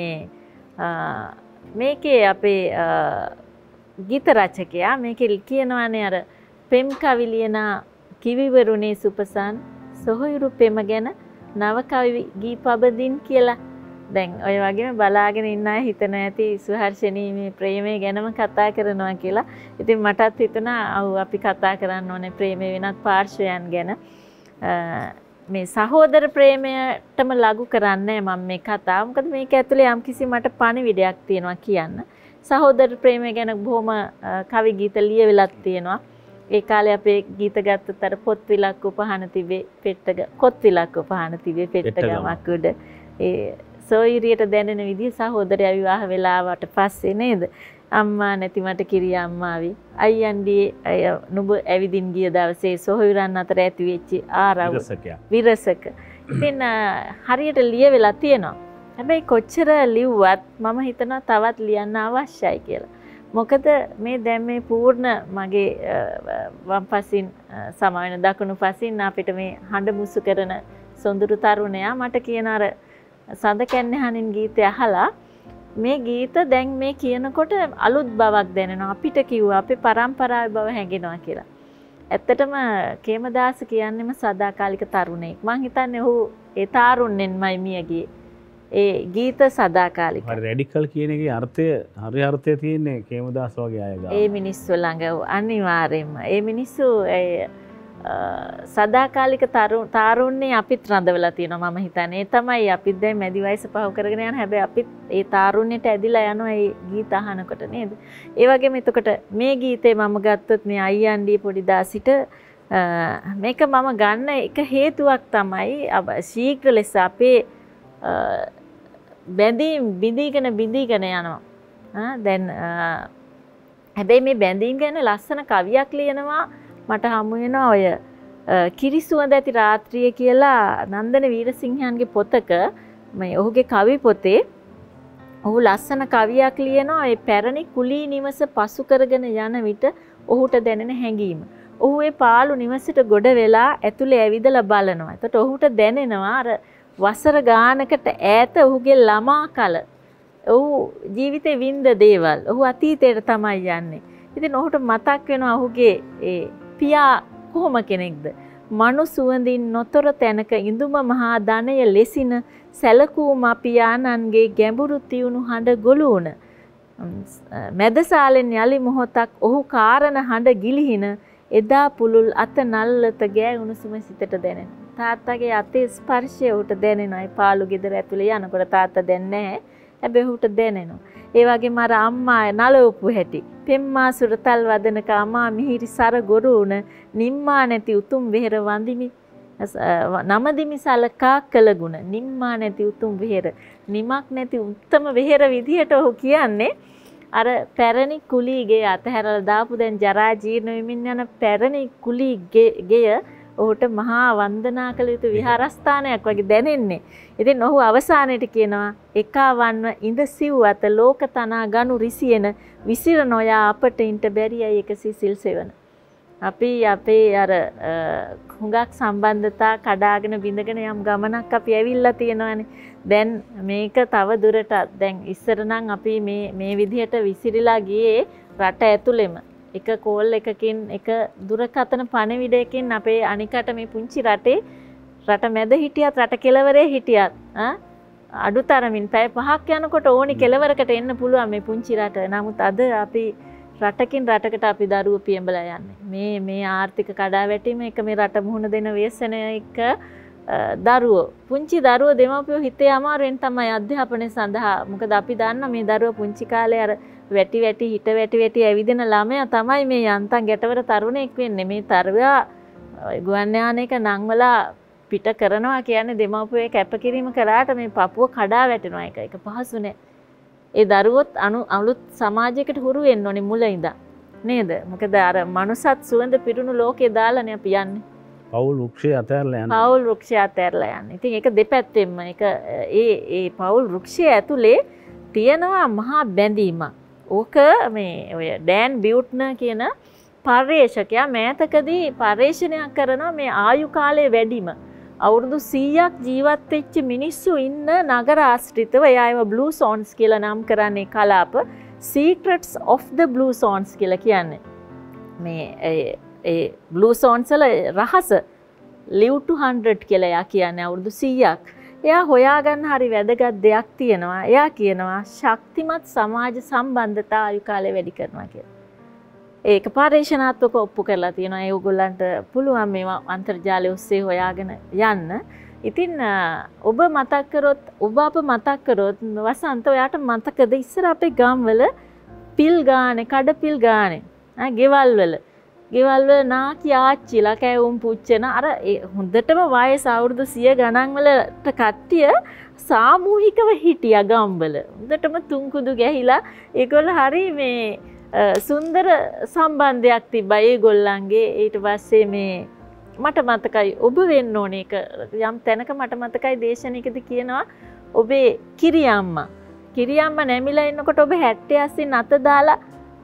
මේකේ අපේ ගීත රචකයා මේකේ කියනවානේ අර පෙම් කවි ලියන කිවිවරුනේ සුපසන් සොහොයුරු පෙම ගැන නව කවි ගී පබදින් කියලා. දැන් ඔය වගේම බලාගෙන ඉන්න අය හිතන ඇති සුහර්ෂණී මේ ප්‍රේමය ගැනම කතා කරනවා කියලා. ඉතින් මටත් හිතුණා අපි කතා කරන්න ඕනේ ප්‍රේමය වෙනත් පාර්ශ්වයන් ගැන. මේ සහෝදර ප්‍රේමයටම ලඝු කරන්නේ මම මේ කතාව. මොකද මේක ඇතුලේ යම්කිසි මට පණිවිඩයක් තියෙනවා කියන්න. සහෝදර ප්‍රේමය ගැන බොහොම කවි ගීත ලියවිලක් තියෙනවා. ඒ කාලේ අපේ ගීත ගත්තතර පොත් විලක් උපහාන තිබේ පෙට්ටග කොත් විලක් උපහාන තිබේ පෙට්ටගමක් උඩ. ඒ සොයිරියට දැනෙන විදිහ සහෝදරයා විවාහ වෙලාවට පස්සේ නේද? අම්මා නැති මට කිරි අම්මාවි. අයියන්ඩි නුඹ ඇවිදින් ගිය දවසේ සොහොයුරන් අතර ඇති වෙච්ච ආරව විරසක. ඉතින් හරියට ලියවිලා තියෙනවා. හැබැයි කොච්චර ලිව්වත් මම හිතනවා තවත් ලියන්න අවශ්‍යයි කියලා. මොකද මේ දැන් මේ පූර්ණ මගේ වම් පසින් සමාවෙන දකුණු පසින් අපිට මේ හඬ මුසු කරන සොඳුරු තරුණයා මට කියන අර සඳ කැන්නේ හනින් ගීතය අහලා මේ ගීත දැන් මේ කියනකොට අලුත් බවක් දැනෙනවා. අපිට කිව්වා අපේ පරම්පරාවේ බව හැඟෙනවා කියලා. ඇත්තටම කේමදාස කියන්නේම සදාකාලික තරුණයෙක්. මං හිතන්නේ ඔහු ඒ තාරුණ්‍යෙන්මයි මිය ගියේ. ඒ ගීත සදාකාලික. හරි රැඩිකල් කියන එකේ අර්ථය හරි අර්ථය තියෙන්නේ කේමදාස වගේ අය ගාව. ඒ මිනිස්සු ළඟ අනිවාර්යයෙන්ම ඒ මිනිස්සු සදාකාලික තාරුණ්‍යේ අපිත් රඳවලා තියෙනවා මම හිතන්නේ. ඒ තමයි අපිත් දැන් මැදි වයස පහු කරගෙන යන හැබැයි අපිත් ඒ තාරුණ්‍යට ඇදිලා යනවා ඒ ගීත අහනකොට නේද? ඒ වගේම එතකොට මේ ගීතේ මම ගත්තොත් මේ අයියන්ඩි පොඩි දාසිට මේක මම ගන්න එක හේතුවක් තමයි ශීඝ්‍ර ලෙස අපේ බැඳීම් බිඳීගෙන යනවා. දැන් හැබැයි මේ බැඳීම් ගැන ලස්සන කවියක් ලියනවා මට හමු වෙනවා ඔය කිරිසුවඳ ඇති රාත්‍රිය කියලා නන්දන වීරසිංහයන්ගේ පොතක මේ ඔහුගේ කවි පොතේ ඔහු ලස්සන කවියක් ලියනවා. ඒ පැරණි කුලී නිවස පසු කරගෙන යන විට ඔහුට දැනෙන හැඟීම. ඔහු ඒ පාළු නිවසට ගොඩ වෙලා ඇතුලේ ඇවිදලා බලනවා. එතකොට ඔහුට දැනෙනවා අර වසර ගානකට ඈත ඔහුගේ ළමා කල ඔහු ජීවිතේ විඳ දේවල් ඔහු අතීතයට තමයි යන්නේ. ඉතින් ඔහුට මතක් වෙනවා ඔහුගේ ඒ පියා කොහොම කෙනෙක්ද? මනු සුවඳින් නොතොර තැනක ඉඳුම මහා ධනය ලෙසින සැලකූ පියාණන්ගේ ගැඹුරු තියුණු හඬ ගොළු වුණ. මැදසාලෙන් යලි මොහොතක් ඔහු කාරණ හඬ ගිලිහින එදා පුළුල් අත නල්ලත ගෑ උණුසුම සිතට දැනෙන. තාත්තගේ අතේ ස්පර්ශය ඔහුට දැනෙනවා. ඒ පාළු ගෙදර ඇතුලේ යනකොට තාත්තා දැන් නැහැ. හැබැයි ඔහුට දැනෙනවා. ඒ වගේම අර අම්මා නලවපු හැටි. පෙම්මා සුරතල් වදනක අමා මිහිරි සර ගොරු උන නිම්මා නැති උතුම් වෙහෙර වඳිමි. නමදිමි සලකා කළ ගුණ. නිම්මා නැති උතුම් වෙහෙර. නිමක් නැති උත්තම වෙහෙර විදියට ඔහු කියන්නේ අර පැරණි කුලී ගේ අතහැරලා දාපු දැන් ජරා ජීර්ණ වෙමින් යන පැරණි කුලී ගෙය ඔහුට මහා වන්දනා කළ යුතු විහාරස්ථානයක් වගේ දැනෙන්නේ. ඉතින් ඔහු අවසානයේට කියනවා එකවන්ව ඉඳ සිව් අත ලෝක තනා ගනු රිසියන විසිර නොයා අපට ඉන්ට බැරියයි එක සිසිල් සෙවන. අපි අපේ අර හුඟක් සම්බන්ධතා කඩාගෙන බිඳගෙන යම් ගමනක් අපි ඇවිල්ලා තියෙනවානේ. දැන් මේක තව දුරටත් දැන් ඉස්සර නම් අපි මේ විදිහට විසිරීලා ගියේ රට ඇතුළෙම එක කෝල් එකකින් එක දුරකථන පණිවිඩයකින් අපේ අනිකට මේ පුංචි රට මැද හිටියත් රට කෙළවරේ හිටියත් අඩුතරමින් පැය 5ක් යනකොට ඕනි කෙළවරකට එන්න පුළුවන් මේ පුංචි රට. නමුත් අද අපි රටකින් රටකට අපි දරුවෝ පියඹලා යන්නේ. මේ ආර්ථික කඩාවැටීම එක මේ රට මුහුණ දෙන ව්‍යසනය එක දරුවෝ පුංචි දරුවෝ දෙමව්පියෝ හිතේ අමාරුවෙන් තමයි අධ්‍යාපනය සඳහා මොකද අපි දන්නා මේ දරුවෝ පුංචි කාලේ අර වැටි වැටි ඇවිදින ළමයා තමයි මේ යන්තම් ගැටවර තරුණයෙක් වෙන්නේ. මේ තරුවා ගුවන් යානයක නංවලා පිට කරනවා කියන්නේ දෙමව්පියෝ කැපකිරීම කරාට මේ පපුව කඩා වැටෙනවා. ඒක පහසු නෑ. ඒ දරුවොත් අලුත් සමාජයකට හුරු වෙන්න ඕනේ මුල ඉඳන් නේද? මොකද අර මනුසත් සුවඳ පිරුණු ලෝකේ දාලානේ අපි යන්නේ. පවුල් වෘක්ෂය අතහැරලා යන්නේ. පවුල් වෘක්ෂය අතහැරලා යන්නේ. ඉතින් ඒක දෙපැත්තෙන්ම ඒක ඒ පවුල් වෘක්ෂය ඇතුලේ තියෙනවා මහා බැඳීමක්. ඕක මේ ඔය ඩෑන් බියුට්නර් කියන පර්යේෂකයා මෑතකදී පර්යේෂණයක් කරනවා මේ ආයු කාලය වැඩිම අවුරුදු 100ක් ජීවත් වෙච්ච මිනිස්සු ඉන්න නගර ආශ්‍රිතව එයාව බ්ලූ සෝන්ස් කියලා නම් කරන්නේ කලාප Secrets of the Blue Zones කියලා කියන්නේ. මේ ඒ බ්ලූ සෝන්ස් වල රහස live to 100 කියලා එයා කියන්නේ අවුරුදු 100ක්. එයා හොයාගන්න හරි වැදගත් දෙයක් තියෙනවා. එයා කියනවා ශක්තිමත් සමාජ සම්බන්ධතා ආයු කාලය වැඩි කරනවා කියලා. ඒක පරීක්ෂණාත්මකව ඔප්පු කරලා තියෙනවා. ඒ ඕගොල්ලන්ට පුළුවන් මේවා අන්තර්ජාලය ඔස්සේ හොයාගෙන යන්න. ඉතින් ඔබ මතක් කරොත් අප මතක් කරොත් වසන්ත ඔයාට මතකද ඉස්සර අපේ ගම්වල පිල් ගානේ කඩ පිල් ගානේ ගෙවල් වල නාකි ආච්චිලා කැවුම් පුච්චන අර හොඳටම වයස අවුරුදු 100 ගණන් වලට කට්ටිය සාමූහිකව හිටියා ගම්වල. හොඳටම තුන්කුදු ගැහිලා ඒගොල්ලෝ හරි මේ සුන්දර සම්බන්ධයක් තිබ්බා ඒගොල්ලන්ගේ. ඊට පස්සේ මේ මට මතකයි ඔබ වෙන්න ඕනේ එක යම් තැනක මට මතකයි දේශනයකදී කියනවා ඔබේ කිරියම්මා නැමිලා ඉන්නකොට ඔබ 70 80 නත දාලා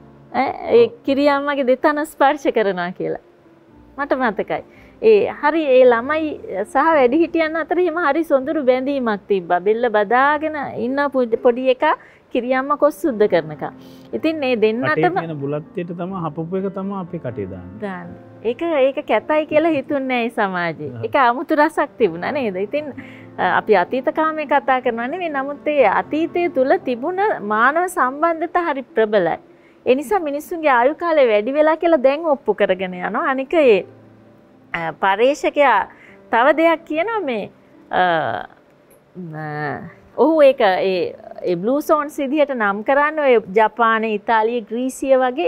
ඒ කිරියම්මගේ දෙතන ස්පර්ශ කරනවා කියලා. මට මතකයි. හරි ඒ ළමයි සහ වැඩිහිටියන් අතර හිම හරි සොඳුරු බැඳීමක් තිබ්බා. බෙල්ල බදාගෙන ඉන්න පොඩි එකා කිරියම්මා කොස් සුද්ධ කරනකම්. ඉතින් මේ දෙන්නටම තියෙන බුලත්තියට තමයි හපපු එක තමයි අපි කටේ දාන්නේ. ඒක කැතයි කියලා හිතුන්නේ නැහැ සමාජයේ. ඒක 아무තු රසක් තිබුණා නේද? ඉතින් අපි අතීත කාමයේ කතා කරනවා නෙවෙයි. නමුත් ඒ අතීතයේ තුල තිබුණ මානව සම්බන්ධතා හරි ප්‍රබලයි. ඒ නිසා මිනිස්සුන්ගේ ආයු කාලය වැඩි වෙලා කියලා දැන් ඔප්පු කරගෙන යනවා. අනික ඒ පරේක්ෂකයා තව දෙයක් කියනවා මේ ඔහු ඒක ඒ බ්ලූ සෝන්ස් විදිහට නම් කරන්නේ ඔය ජපානයේ ඉතාලියේ ග්‍රීසිය වගේ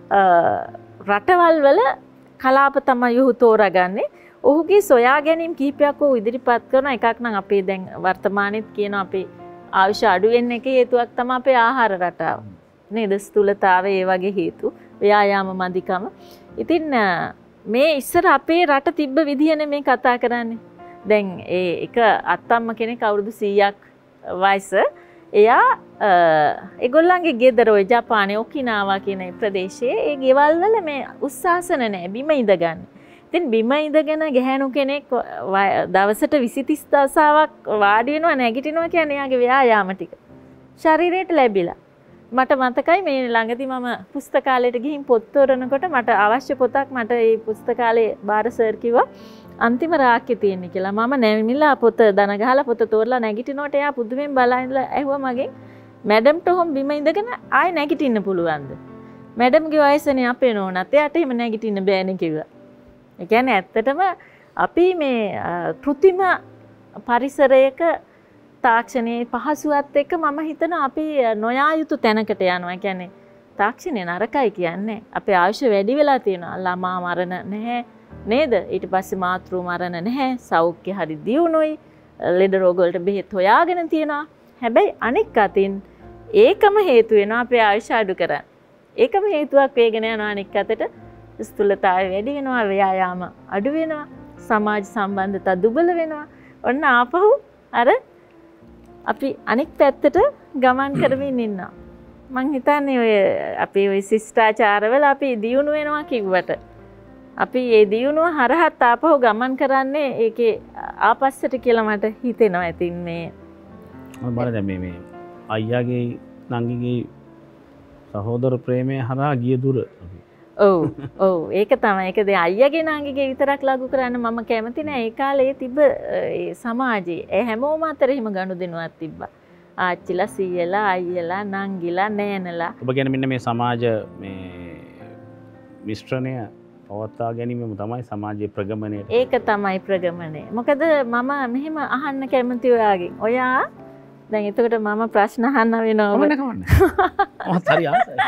රටවල් වල කලාප තමයි ඔහු තෝරාගන්නේ. ඔහුගේ සොයා ගැනීම කිහිපයක් ඔහු ඉදිරිපත් කරන එකක් නම් අපේ දැන් වර්තමානෙත් කියන අපේ ආයුෂ අඩු වෙන්න එක හේතුවක් තමයි අපේ ආහාර රටාව. නේද? ස්ථූලතාවය ඒ වගේ හේතු, ව්‍යායාම මදිකම. ඉතින් මේ ඉස්සර අපේ රට තිබ්බ විදිහනේ මේ කතා කරන්නේ. දැන් ඒක අත්තම්ම කෙනෙක් අවුරුදු 100ක් වයස එයා ඒගොල්ලන්ගේ ගෙදර ඔය ජපානයේ ඔකිනාවා කියන ප්‍රදේශයේ ඒ ගෙවල් වල මේ උස්සාසන නැහැ බිම ඉඳගන්න. ඉතින් බිම ඉඳගෙන ගැහැණු කෙනෙක් දවසට 20 30 දවසාවක් වාඩි වෙනවා නැගිටිනවා කියන්නේ එයාගේ ව්‍යායාම ටික ශරීරයට ලැබිලා. මට මතකයි මේ ළඟදී මම පුස්තකාලයට ගිහින් පොත් තෝරනකොට මට අවශ්‍ය පොතක් මට ඒ පුස්තකාලේ බාර සර් කිව්වා අන්තිම රාක්කේ තියෙන කියලා. මම නැමිලා පොත දන ගහලා පොත තෝරලා නැගිටිනකොට එයා පුදුමෙන් බලා ඉඳලා ඇහුවා මගෙන් මැඩම්ට ඔහොම බිම ඉඳගෙන ආයෙ නැගිටින්න පුළුවන්ද? මැඩම්ගේ වයසනේ අපේ නෝනත්. එයාට එහෙම නැගිටින්න බෑනේ කිව්වා. ඒ කියන්නේ ඇත්තටම අපි මේ කෘතිම පරිසරයක තාක්ෂණයේ පහසුවත් එක්ක මම හිතනවා අපි නොයා යුතු තැනකට යනවා. කියන්නේ තාක්ෂණය නරකයි කියන්නේ. අපේ ආයුෂ වැඩි වෙලා තියෙනවා. ළමා මරණ නැහැ. නේද? ඊට පස්සේ මාතෘ මරණ නැහැ. සෞඛ්‍ය හරි දියුණුයි. ලෙඩ රෝග වලට බෙහෙත් හොයාගෙන තියෙනවා. හැබැයි අනික් අතින් ඒකම හේතු වෙනවා අපේ ආයුෂ අඩු කරන්න. ඒකම හේතුවක් වේගෙන යනවා අනික් අතට ස්ථූලතාවය වැඩි වෙනවා, ව්‍යායාම අඩු වෙනවා, සමාජ සම්බන්ධතා දුබල වෙනවා. ඔන්න ආපහු අර අපි අනික් පැත්තට ගමන් කරමින් ඉන්නවා. මං හිතන්නේ ඔය අපේ ඔය ශිෂ්ටාචාරවල අපි දියුණු වෙනවා කිව්වට අපි ඒ දියුණුව හරහත් ආපහු ගමන් කරන්නේ ඒකේ ආපස්සට කියලා මට හිතෙනවා. ඉතින් මේ බලන්න මේ අයියාගේ නංගිගේ සහෝදර ප්‍රේමය හරහා ගිය දුර. ඔව් ඒක තමයි. ඒක දැන් අයියාගේ නංගිගේ විතරක් ලඝු කරන්න මම කැමති නෑ. ඒ කාලේ තිබ්බ ඒ සමාජයේ ඒ හැමෝම අතර එහෙම ගනුදෙනුවක් තිබ්බා. ආච්චිලා සීයලා අයියලා නංගිලා නෑනලා. ඔබ කියන්නේ මෙන්න මේ සමාජ මේ මිශ්‍රණය පවත්වා ගැනීමම තමයි සමාජයේ ප්‍රගමනයට. ඒක තමයි ප්‍රගමනය. මොකද මම මෙහෙම අහන්න කැමති ඔයාගෙන්. ඔයා දැන් එතකොට මම ප්‍රශ්න අහන්න වෙනවා. කමන්න කමන්න. මම හරි ආසයි.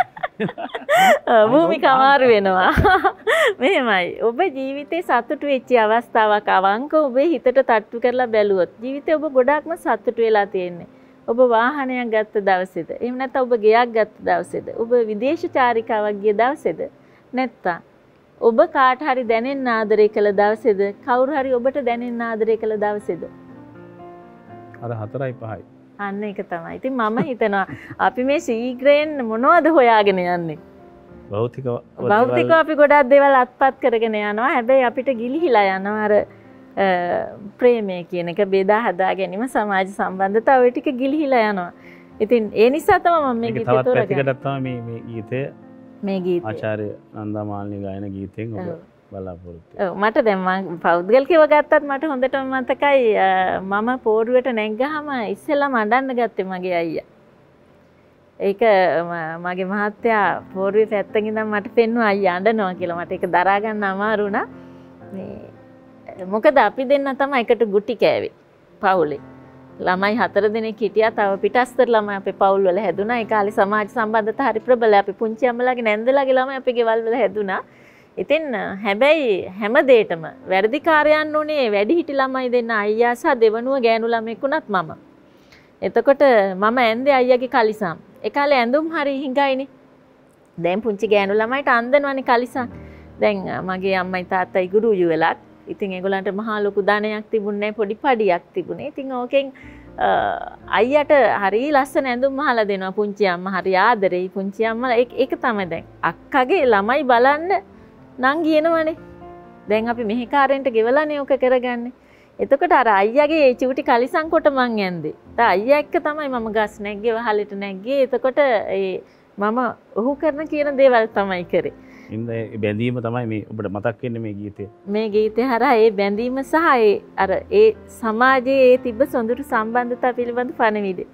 භූමික අමාරු වෙනවා. මෙහෙමයි. ඔබ ජීවිතේ සතුටු වෙච්ච අවස්ථාවක් අවංක ඔබේ හිතට තට්ටු කරලා බැලුවොත් ජීවිතේ ඔබ ගොඩක්ම සතුටු වෙලා තියෙන්නේ. ඔබ වාහනයක් ගත්ත දවසේද? එහෙම නැත්නම් ඔබ ගෙයක් ගත්ත දවසේද? ඔබ විදේශ චාරිකාවක් ගිය දවසේද? නැත්නම් ඔබ කාට හරි දැනෙන්න ආදරය කළ දවසේද? කවුරු හරි ඔබට දැනෙන්න ආදරය කළ දවසේද? අර 4යි 5යි. අන්න ඒක තමයි. ඉතින් මම හිතනවා අපි මේ ශීඝ්‍රයෙන් මොනවද හොයාගෙන යන්නේ? භෞතිකව අපි ගොඩක් දේවල් අත්පත් කරගෙන යනවා. හැබැයි අපිට ගිලිහිලා යනවා අර ප්‍රේමය කියන එක බෙදා හදා ගැනීම සමාජ සම්බන්ධතාව ඔය ටික ගිලිහිලා යනවා. ඉතින් ඒ නිසා තමයි මම මේ ගීතය තෝරගන්නේ. පැතිකඩක් තමයි මේ ගීතය. මේ ගීතය ආචාර්ය නන්දමාලිනී ගායන ගීතයෙන් ඔබ බලාපොරොත්තු. ඔව් මට දැන් මම පෞද්ගලිකව ගත්තත් මට හොඳටම මතකයි මම පෝරුවට නැග්ගාම ඉස්සෙල්ලාම අඬන්න ගත්තේ මගේ අයියා. ඒක මගේ මහත්තයා පෝරුවේ පැත්තකින් ඉඳන් මට පෙන්නුවා අයියා අඬනවා කියලා. මට ඒක දරා ගන්න අමාරු වුණා. මේ මොකද අපි දෙන්න තමයි එකට ගුටි කෑවේ පවුලේ. ළමයි 4 දෙනෙක් හිටියා. තව පිටස්තර ළමයි අපේ පවුල් වල හැදුනා. ඒ කාලේ සමාජ සම්බන්ධතා හරි ප්‍රබලයි. අපි පුංචි අම්මලාගේ නැන්දලාගේ ළමයි අපේ ගෙවල් වල හැදුනා. ඉතින් හැබැයි හැම දෙයකම වැඩිකාරයන් උනේ වැඩිහිටි ළමයි දෙන්න අයියා සහ දෙවනුව ගෑනු ළමෙක් උනත් මම. එතකොට මම ඇන්දේ අයියාගේ කලිසම්. ඒ කාලේ ඇඳුම් හරි හිඟයිනේ. දැන් පුංචි ගෑනු ළමයිට අන්දනවනේ කලිසම්. දැන් මගේ අම්මයි තාත්තයි ගුරු යුවලක්. ඉතින් ඒගොල්ලන්ට මහා ලොකු ධනයක් තිබුණේ නැහැ පොඩි පඩියක් තිබුණේ. ඉතින් ඕකෙන් අයියට හරි ලස්සන ඇඳුම් අහලා දෙනවා පුංචි අම්මා හරි ආදරෙයි පුංචි අම්මලා ඒක තමයි දැන් අක්කගේ ළමයි බලන්න නං කියනවනේ. දැන් අපි මෙහෙකාරෙන්ට ගෙවලානේ ඕක කරගන්නේ. එතකොට අර අයියාගේ චූටි කලිසම් කොට මං ඇන්දේ. තා අයියා එක්ක තමයි මම ගස් නැග්ගේ වහලෙට නැග්ගේ. එතකොට මම ඔහු කරන කියන දේවල් තමයි කරේ. ඉතින් ඒ බැඳීම තමයි මේ ඔබට මතක් වෙන්නේ මේ ගීතය. මේ ගීතය හරහා ඒ බැඳීම සහ ඒ සමාජයේ ඒ තිබ්බ සොඳුරු සම්බන්ධතා පිළිබඳ පණිවිඩය.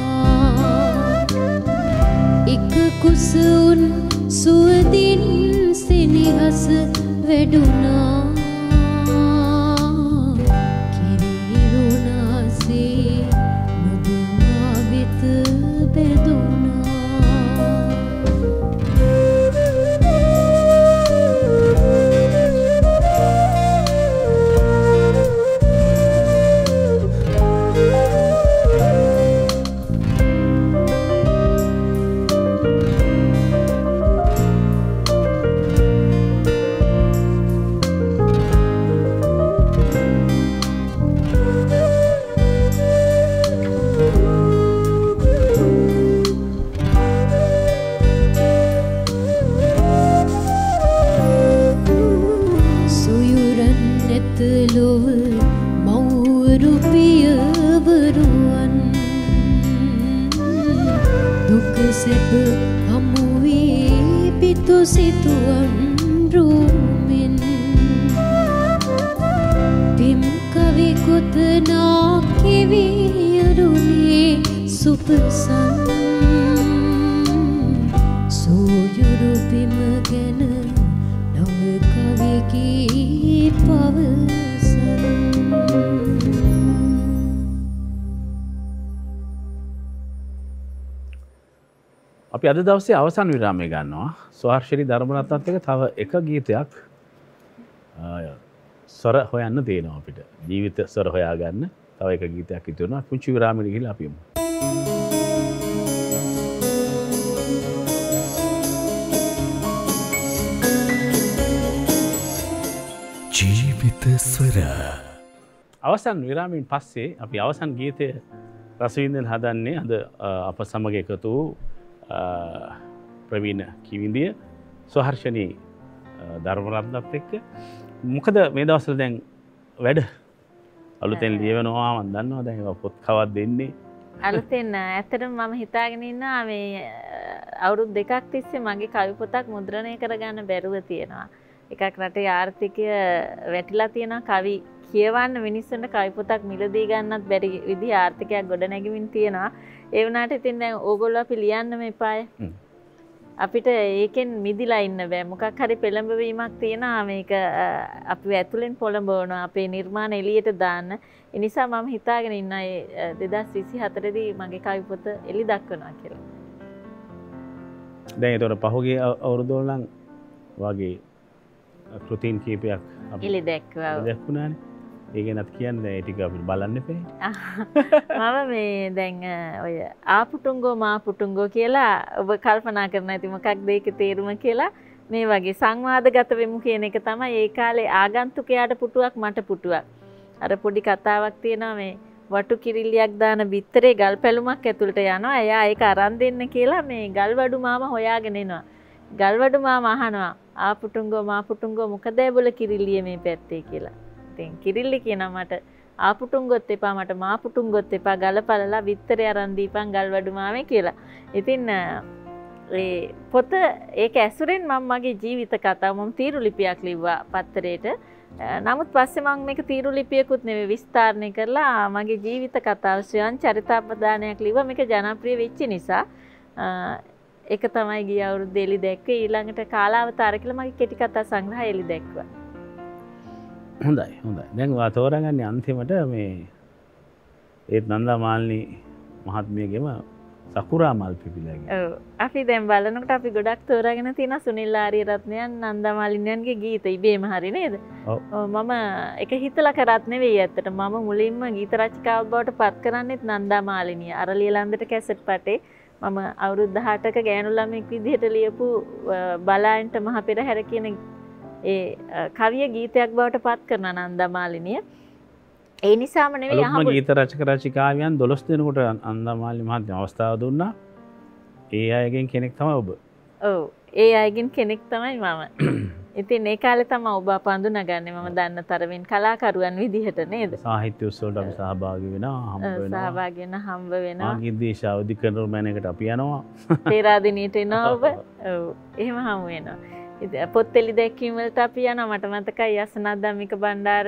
Susun suadin සෙනෙහස වැඩුණා කිරිරුණාසේ නුඹ මා වෙත බැඳුණා සිතුවන් රූමෙන් පිම් කවි කොතනා කිවියරුනේ සුපසන් සෝයුරු පිම ගැන නව කවිකී පවසන් අපි අද දවසේ අවසන් විරාමය ගන්නවා. ස්වහර්ෂිනී ධර්මරත්නත් එක්ක තව එක ගීතයක් ස්වර හොයන්න තියෙනවා අපිට. ජීවිත ස්වර හොයාගන්න තව එක ගීතයක් ඉතුරු වෙනවා. පුංචි විරාමයකට ගිහිල්ලා අපි යමු. ජීවිත ස්වර අවසන් විරාමයෙන් පස්සේ අපි අවසන් ගීතය රස විඳින්න හදන්නේ අද අප සමග එකතු වූ ප්‍රවීණ කිවිඳිය ස්වහර්ෂිනී ධර්මරත්නත් එක්ක. මොකද මේ දවස්වල දැන් වැඩ අලුතෙන් ලියවෙනවා මම දන්නවා දැන් ඒවා පොත් කවක් දෙන්නේ අලුතෙන් ඇත්තටම මම හිතාගෙන ඉන්නවා මේ අවුරුදු දෙකක් තිස්සේ මගේ කවි පොතක් මුද්‍රණය කරගන්න බැරුව තියෙනවා. එකක් රටේ ආර්ථිකය වැටිලා තියෙනවා කවි කියවන්න මිනිස්සුන්ට කවි පොතක් මිලදී ගන්නත් බැරි විදිහ ආර්ථිකයක් ගොඩනැගෙමින් තියෙනවා. ඒ වුණාට ඉතින් දැන් ඕගොල්ලෝ අපි ලියන්නම එපාය. අපිට ඒකෙන් මිදිලා ඉන්න බෑ. මොකක් හරි පෙළඹවීමක් තියෙනවා මේක අපි ඇතුලෙන් පොළඹවනවා අපේ නිර්මාණ එළියට දාන්න. ඒ නිසා මම හිතාගෙන ඉන්නා 2024 දී මගේ කවි පොත එළි දක්වනවා කියලා. දැන් ඒතකොට පහුගිය අවුරුදු වල නම් වගේ කෘතීන් කීපයක් අපි එළි දැක්වුණානේ. ඒ ගැනත් කියන්න ඒ ටික අපිට බලන්න එපේ. මම මේ දැන් ඔය ආපුටුංගෝ මාපුටුංගෝ කියලා ඔබ කල්පනා කරන ඇති මොකක්ද ඒකේ තේරුම කියලා මේ වගේ සංවාදගත වෙමු කියන එක තමයි ඒ කාලේ ආගන්තුකයාට පුටුවක් මට පුටුවක්. අර පොඩි කතාවක් තියෙනවා මේ වටු කිරිල්ලියක් දාන බිත්තරේ ගල් පැලුමක් ඇතුළට යනවා. එයා ඒක අරන් දෙන්න කියලා මේ ගල්වඩු මාමා හොයාගෙන එනවා. ගල්වඩු මාමා අහනවා ආපුටුංගෝ මාපුටුංගෝ මොකද ඒබොල කිරිල්ලිය මේ පැත්තේ කියලා. ඉතින් කිරිල්ලි කියනවා මට ආපුටුංගොත් එපා මට මාපුටුංගොත් එපා ගලපලලා බිත්තරේ අරන් දීපන් ගල්වඩු මාමේ කියලා. ඉතින් ඒ පොත ඒක ඇසුරෙන් මම මගේ ජීවිත කතාව මම තීරු ලිපියක් ලිව්වා පත්තරේට. නමුත් පස්සේ මම මේක තීරු ලිපියකුත් නෙවෙයි විස්තරණය කරලා මගේ ජීවිත කතාව ස්වයං චරිතාපදානයක් ලිව්වා. මේක ජනප්‍රිය වෙච්ච නිසා ඒක තමයි ගිය අවුරුද්දේ එළි දැක්කේ. ඊළඟට කාලාවතාර කියලා මගේ කෙටි කතා සංග්‍රහය එළි දැක්වා. හොඳයි හොඳයි. දැන් ඔයා තෝරාගන්නේ අන්තිමට මේ ඒත් නන්දා මාලිනී මහත්මියගේම සකුරා මල් පිපිලාගේ. ඔව්. අපි දැන් බලනකොට අපි ගොඩක් තෝරාගෙන තියෙනවා සුනිල් ආරියරත්නයන් නන්දා මාලිනියන්ගේ ගීත ඉබේම හරි නේද? ඔව්. මම ඒක හිතලා කරත් නෙවෙයි ඇත්තට. මම මුලින්ම ගීත රචිකාවක් බවට පත් කරන්නේත් නන්දා මාලිනිය. අරලිය ලන්දට කැසට් පටේ මම අවුරුදු 18ක ගෑනු ළමෙක් විදිහට ලියපු බලායන්ට මහ පෙරහැර කියන ඒ කවිය ගීතයක් බවට පත් කරන නන්දා මාලිනිය. ඒ නිසාම නෙවෙයි අලුත්ම ගීත රචක රචිකාවියන් 12 දෙනෙකුට නන්දා මාලිනී මහත්මිය අවස්ථාව දුන්නා. ඒ අයගෙන් කෙනෙක් තමයි ඔබ. ඔව්. ඒ අයගෙන් කෙනෙක් තමයි මම. ඉතින් ඒ කාලේ තමයි ඔබ අප අඳුනගන්නේ මම දන්න තරමින් කලාකරුවන් විදිහට නේද? සාහිත්‍ය උත්සවවලට අපි සහභාගී වෙනවා, හම්බ වෙනවා. සහභාගී වෙන හම්බ වෙනවා. ආගිද්දේශ අවදි කරන මැනකට අපි යනවා. පේරාදෙනියට එනවා ඔබ. ඔව්. එහෙම හමු වෙනවා. පොත් එළි දැක්වීම වලට අපි යනවා. මට මතකයි අසනත් ධම්මික බණ්ඩාර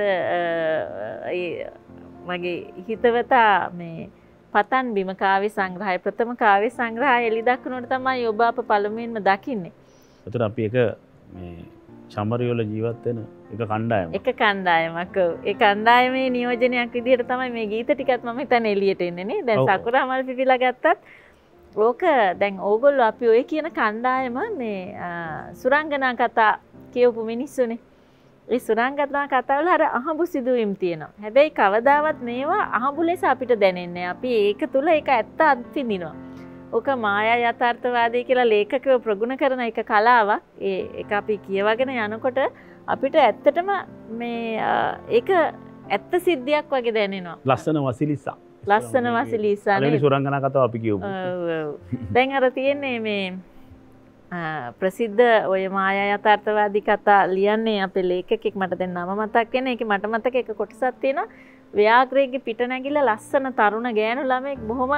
මගේ හිතවතා මේ පතන් බිම කාව්‍ය සංග්‍රහය ප්‍රථම කාව්‍ය සංග්‍රහය එළි දක්වනකොට තමයි ඔබ අප පළමුවෙන්ම දකින්නේ. ඒතර අපි එක මේ චමරියවල ජීවත් වෙන එක කණ්ඩායම. එක කණ්ඩායමක්. ඒ කණ්ඩායමේ නියෝජනයක් විදිහට තමයි මේ ගීත ටිකත් මම හිතන්නේ එළියට එන්නේ නේ. දැන් සකුරා මල් පිපිලා ගත්තත් ඕක දැන් ඕගොල්ලෝ අපි ඔය කියන කණ්ඩායම මේ සුරංගනා කතා කියවපු මිනිස්සුනේ. ඒ සුරංගනා කතාවල අර අහඹු සිදුවීම් තියෙනවා. හැබැයි කවදාවත් මේවා අහඹු ලෙස අපිට දැනෙන්නේ. අපි ඒක තුල ඒක ඇත්ත අත්විඳිනවා. ඕක මායා යථාර්ථවාදී කියලා ලේඛකව ප්‍රගුණ කරන එක කලාවක්. ඒක අපි කියවගෙන යනකොට අපිට ඇත්තටම මේ ඒක ඇත්ත සිද්ධියක් වගේ දැනෙනවා. ලස්සන වසිලිසා. ලස්සන වසිලිසා නේ. සුරංගනා කතාව අපි කියවමු. දැන් අර තියෙන්නේ මේ ප්‍රසිද්ධ ඔය මායා යථාර්ථවාදී කතා ලියන්නේ අපේ ලේඛකෙක් මට දැන් නම මතක් වෙන්නේ. ඒකේ මට මතක එක කොටසක් තියෙනවා. ව්‍යාග්‍රේගේ පිට නැගිලා ලස්සන තරුණ ගෑනු ළමෙක් බොහොම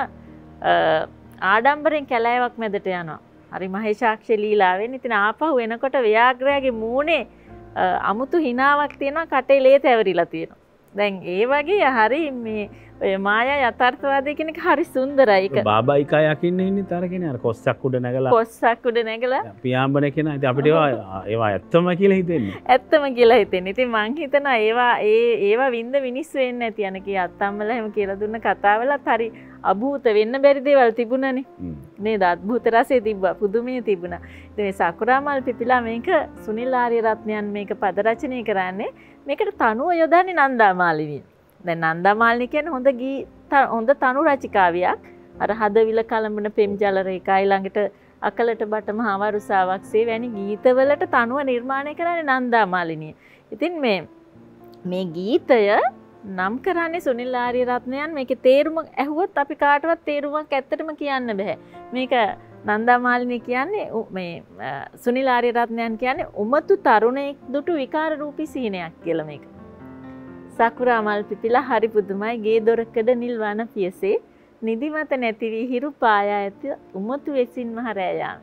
ආඩම්බරෙන් කැලෑවක් මැදට යනවා. හරි මහේශාක්ෂ ලීලාවෙන්. ඉතින් ආපහු එනකොට ව්‍යාග්‍රයාගේ මූණේ අමුතු හිනාවක් තියෙනවා, කටේ ලේ තැවරිලා තියෙනවා. දැන් ඒ වගේ හරි මේ ඔය මායා යථාර්ථවාදී කියන එක හරි සුන්දරයි. ඒක බාබයිකා යකින්න ඉන්නේ තර කෙනේ අර කොස්සක් උඩ නැගලා. කොස්සක් උඩ නැගලා පියාඹන කෙනා. ඉතින් අපිට ඒවා ඇත්තම කියලා හිතෙන්නේ. ඇත්තම කියලා හිතෙන්නේ. ඉතින් මං හිතනවා ඒවා වින්ද මිනිස්සු වෙන්නේ නැති යන කී අත්තම්මලා එහෙම කියලා දුන්න කතාවලත් හරි අභූත වෙන්න බැරි දේවල් තිබුණනේ. නේද? අద్භූත රසය තිබ්බා. පුදුමය තිබුණා. ඉතින් මේ සකුරා මල් පිපිලා මේක සුනිල් ආරියරත්නයන් මේක පද රචනය කරන්නේ. මේකට තනුව යොදන්නේ නන්දා මාලිනිය. දැන් නන්දා මාලිනිය කියන්නේ හොඳ තනු රචිකාවියක්. අර හදවිල කලඹන පෙම් ජල රේඛා ඊළඟට අකලට බටම හවරුසාවක් සේ වැනි ගීතවලට තනුව නිර්මාණය කරන්නේ නන්දා මාලිනිය. ඉතින් මේ ගීතය නම් කරන්නේ සුනිල් ආරියරත්නයන්. මේකේ තේරුම ඇහුවොත් අපි කාටවත් තේරුමක් ඇත්තටම කියන්න බෑ. මේක නන්දා මාලිනිය කියන්නේ මේ සුනිල් ආරියරත්නයන් කියන්නේ උමතු තරුණයෙක් දුටු විකාර රූපී සීනයක් කියලා මේක. සකුරා මල් පිපිලා හරි පුදුමයි ගේ දොරකඩ නිල් වන පියසේ නිදිමත නැති වී හිරු පායා ඇත උමතු වෙසින් මහරෑ යාම.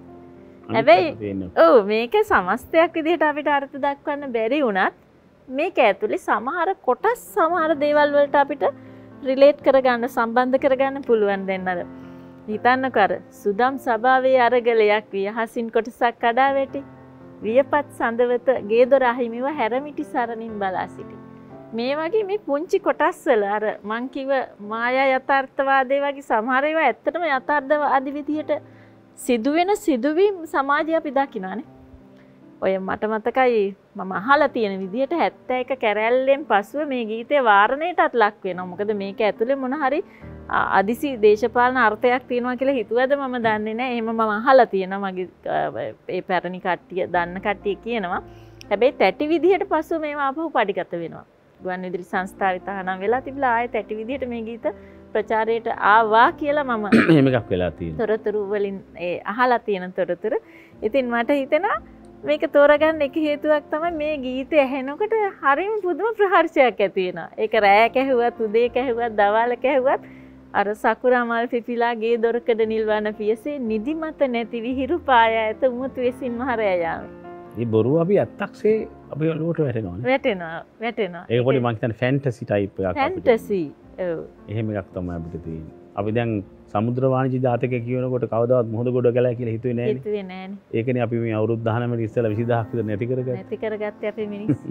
හැබැයි මේක සමස්තයක් විදිහට අපිට අර්ථ දක්වන්න බැරි වුණත් මේක ඇතුලේ සමහර කොටස් සමහර දේවල් වලට අපිට රිලේට් කරගන්න සම්බන්ධ කරගන්න පුළුවන්. දැන් අර හිතන්නකෝ අර සුදම් සභාවේ අරගලයක් වියහසින් කොටසක් කඩා වැටි වියපත් සඳවත ගේ දොර අහිමිව හැරමිටි සරණින් බලා සිටි. මේ වගේ මේ පුංචි කොටස් වල අර මං කිව්ව මායා යථාර්ථවාදේ වගේ සමහර ඒවා ඇත්තටම යථාර්ථවාදී විදිහට සිදුවෙන සිදුවීම් සමාජය අපි දකිනවානේ. ඔය මට මතකයි මම අහලා තියෙන විදිහට 71 කැරැල්ලෙන් පසුව මේ ගීතේ වාරණයටත් ලක් වෙනවා. මොකද මේක ඇතුලේ මොන හරි අදිසි දේශපාලන අර්ථයක් තියෙනවා කියලා හිතුවද මම දන්නේ නැහැ. එහෙම මම අහලා තියෙනවා. මගේ ඒ පැරණි කට්ටිය දන්න කට්ටිය කියනවා. හැබැයි තැටි විදිහට පසුව මේවා ආපහු පඩිගත වෙනවා. ගුවන් විදුලි සංස්ථාවේ තහනම් වෙලා තිබිලා ආයෙ තැටි විදිහට මේ ගීත ප්‍රචාරයට ආවා කියලා මම එහෙම එකක් වෙලා තියෙනවා. තොරතුරු වලින් අහලා තියෙන තොරතුරු. ඉතින් මට හිතෙනවා මේක තෝරගන්න එක හේතුවක් තමයි මේ ගීතය ඇහෙනකොට හරිම පුදුම ප්‍රහර්ෂයක් ඇති වෙනවා. ඒක රෑ කැහුවත්, උදේ කැහුවත්, දවල් කැහුවත් අර සකුරා මල් පිපිලා ගේ දොරකඩ නිල්වන පියසේ නිදිමත නැති විහිරු පායා ඇත උමුතු වෙසින් මහරෑ යාමේ. මේ බොරුව අපි ඇත්තක්සේ අපේ ඔළුවට වැටෙනවානේ. වැටෙනවා. ඒක පොඩි මං හිතන්නේ ෆැන්ටසි ටයිප් එකක් අපිට. ෆැන්ටසි. ඔව්. එහෙම එකක් තමයි අපිට තියෙන්නේ. අපි දැන් සමුද්‍ර වාණිජ්‍ය ජාතකය කියනකොට කවදාවත් මුහුද ගොඩ ගැලයි කියලා හිතුවේ නෑනේ. හිතුවේ නෑනේ. ඒකනේ අපි මේ අවුරුදු 19 ඉස්සෙල්ලා 20000ක් විතර නැති කරගත්තා. නැති කරගත්තේ අපේ මිනිස්සු.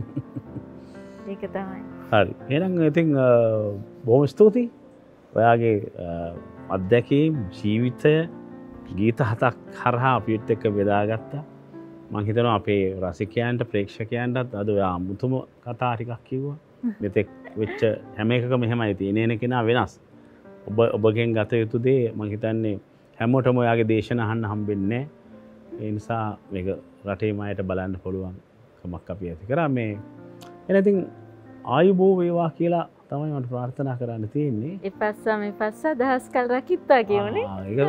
ඒක තමයි. හරි. එහෙනම් ඉතින් බොහොම ස්තුතියි. ඔයාගේ අත්දැකීම් ජීවිතය ගීත 7ක් හරහා අපිත් එක්ක බෙදාගත්තා. මම හිතනවා අපේ රසිකයන්ට ප්‍රේක්ෂකයන්ටත් අද ඔයා මුතුම කතා ටිකක් කිව්වා. මෙතෙක් වෙච්ච හැම එකකම එහෙමයි තියෙන්නේ. එන කෙනා වෙනස්. ඔබගෙන් ගත යුතු දේ මම හිතන්නේ හැමෝටම ඔයාගේ දේශන අහන්න හම්බෙන්නේ නැහැ. ඒ නිසා මේක රටේ මායට බලන්න පුළුවන් කමක් අපි ඇති කරා. මේ එනතින් ආයුබෝ වේවා කියලා තමයි මට ප්‍රාර්ථනා කරන්න තියෙන්නේ. එපස්සා මෙපස්සා දහස් කල් රකිත්තා කියෝනේ.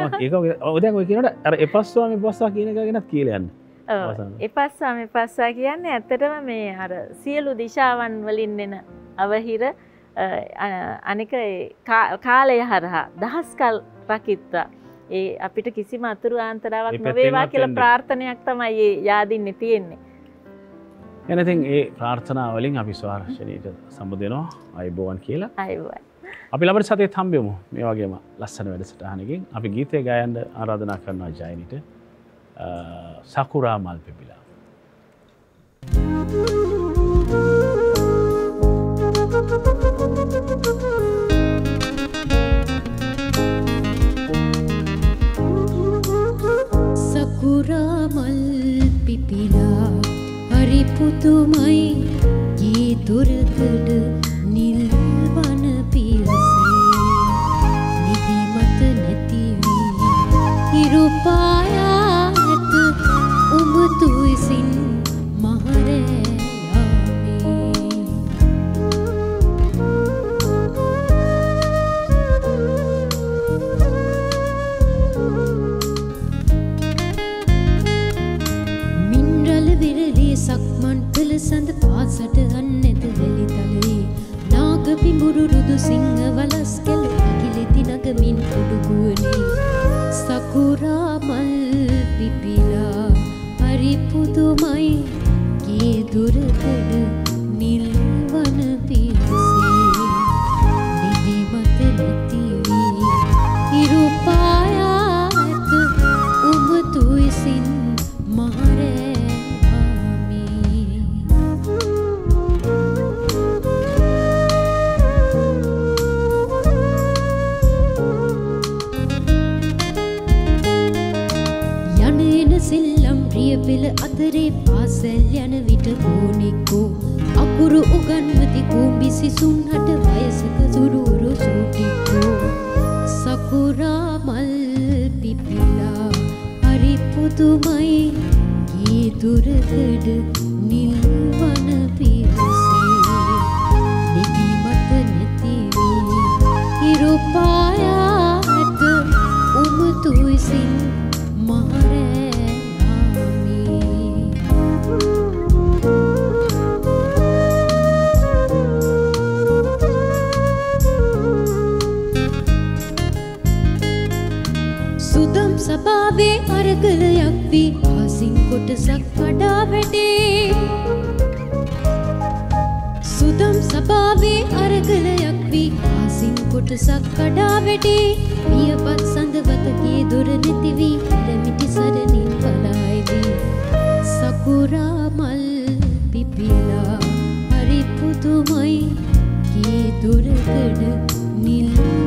ඒක දැන් ඔය කියනකොට අර එපස්සා මෙපස්සා කියන එක ගැනත් කියලා යන්න. එපස්සා මෙපස්සා කියන්නේ ඇත්තටම මේ අර සියලු දිශාවන් වලින් එන අවහිර අනික කාලය හරහා දහස් කල් රකිත්තා. ඒ අපිට කිසිම අතුරු ආන්තරාවක් නොවේවා කියලා ප්‍රාර්ථනයක් තමයි මේ යාදින්නේ තියෙන්නේ. එනතින් ඒ ප්‍රාර්ථනා වලින් අපි ස්වාර්ශනීයට සම්බන්ධ අයබෝවන් කියලා. අයබෝවන්. අපි ළමට සතියේත් හම්බෙමු මේ වගේම ලස්සන වැඩසටහනකින්. අපි ගීතය ගායන්න ආරාධනා කරනවා ජයනිට. සකුරා මල් පිපිලා. පිඹුරු රුදු සිංහ වලස් කෙළු කිලිති නගමින් උඩුගුවනේ සකුරා මල් පිපිලා හරි පුදුමයි ගේ දුරකඩ නිල් වන පිසේ නිදි මත නැති වී ඉරු පායා ඇත උමතු විසින් මහරෑ පෙළ අතරේ පාසැල් යන විට බෝනික්කෝ අකුරු උගන්වති කූඹි සිසුන් හට වයසක සුරුරු සූටික්කෝ සකුරා මල් පිපිලා හරි පුදුමයි ගේ දුරකඩ නිල් වන පිරසේ නිදි මත නැති වී ඉරු පායා ඇත උමතු විසින් මහරෑ සභාවේ අරගලයක් වී ආසින් කොටසක් කඩා වැටේ සුදම් සභාවේ අරගලයක් වී ආසින් කොටසක් කඩා වැටේ පියපත් සඳවතගේ දොර නැති වී ඉරමිටි සරණින් පලායදී සකුරා මල් පිපිලා හරි පුදුමයි ගේ දොරකඩ නිල්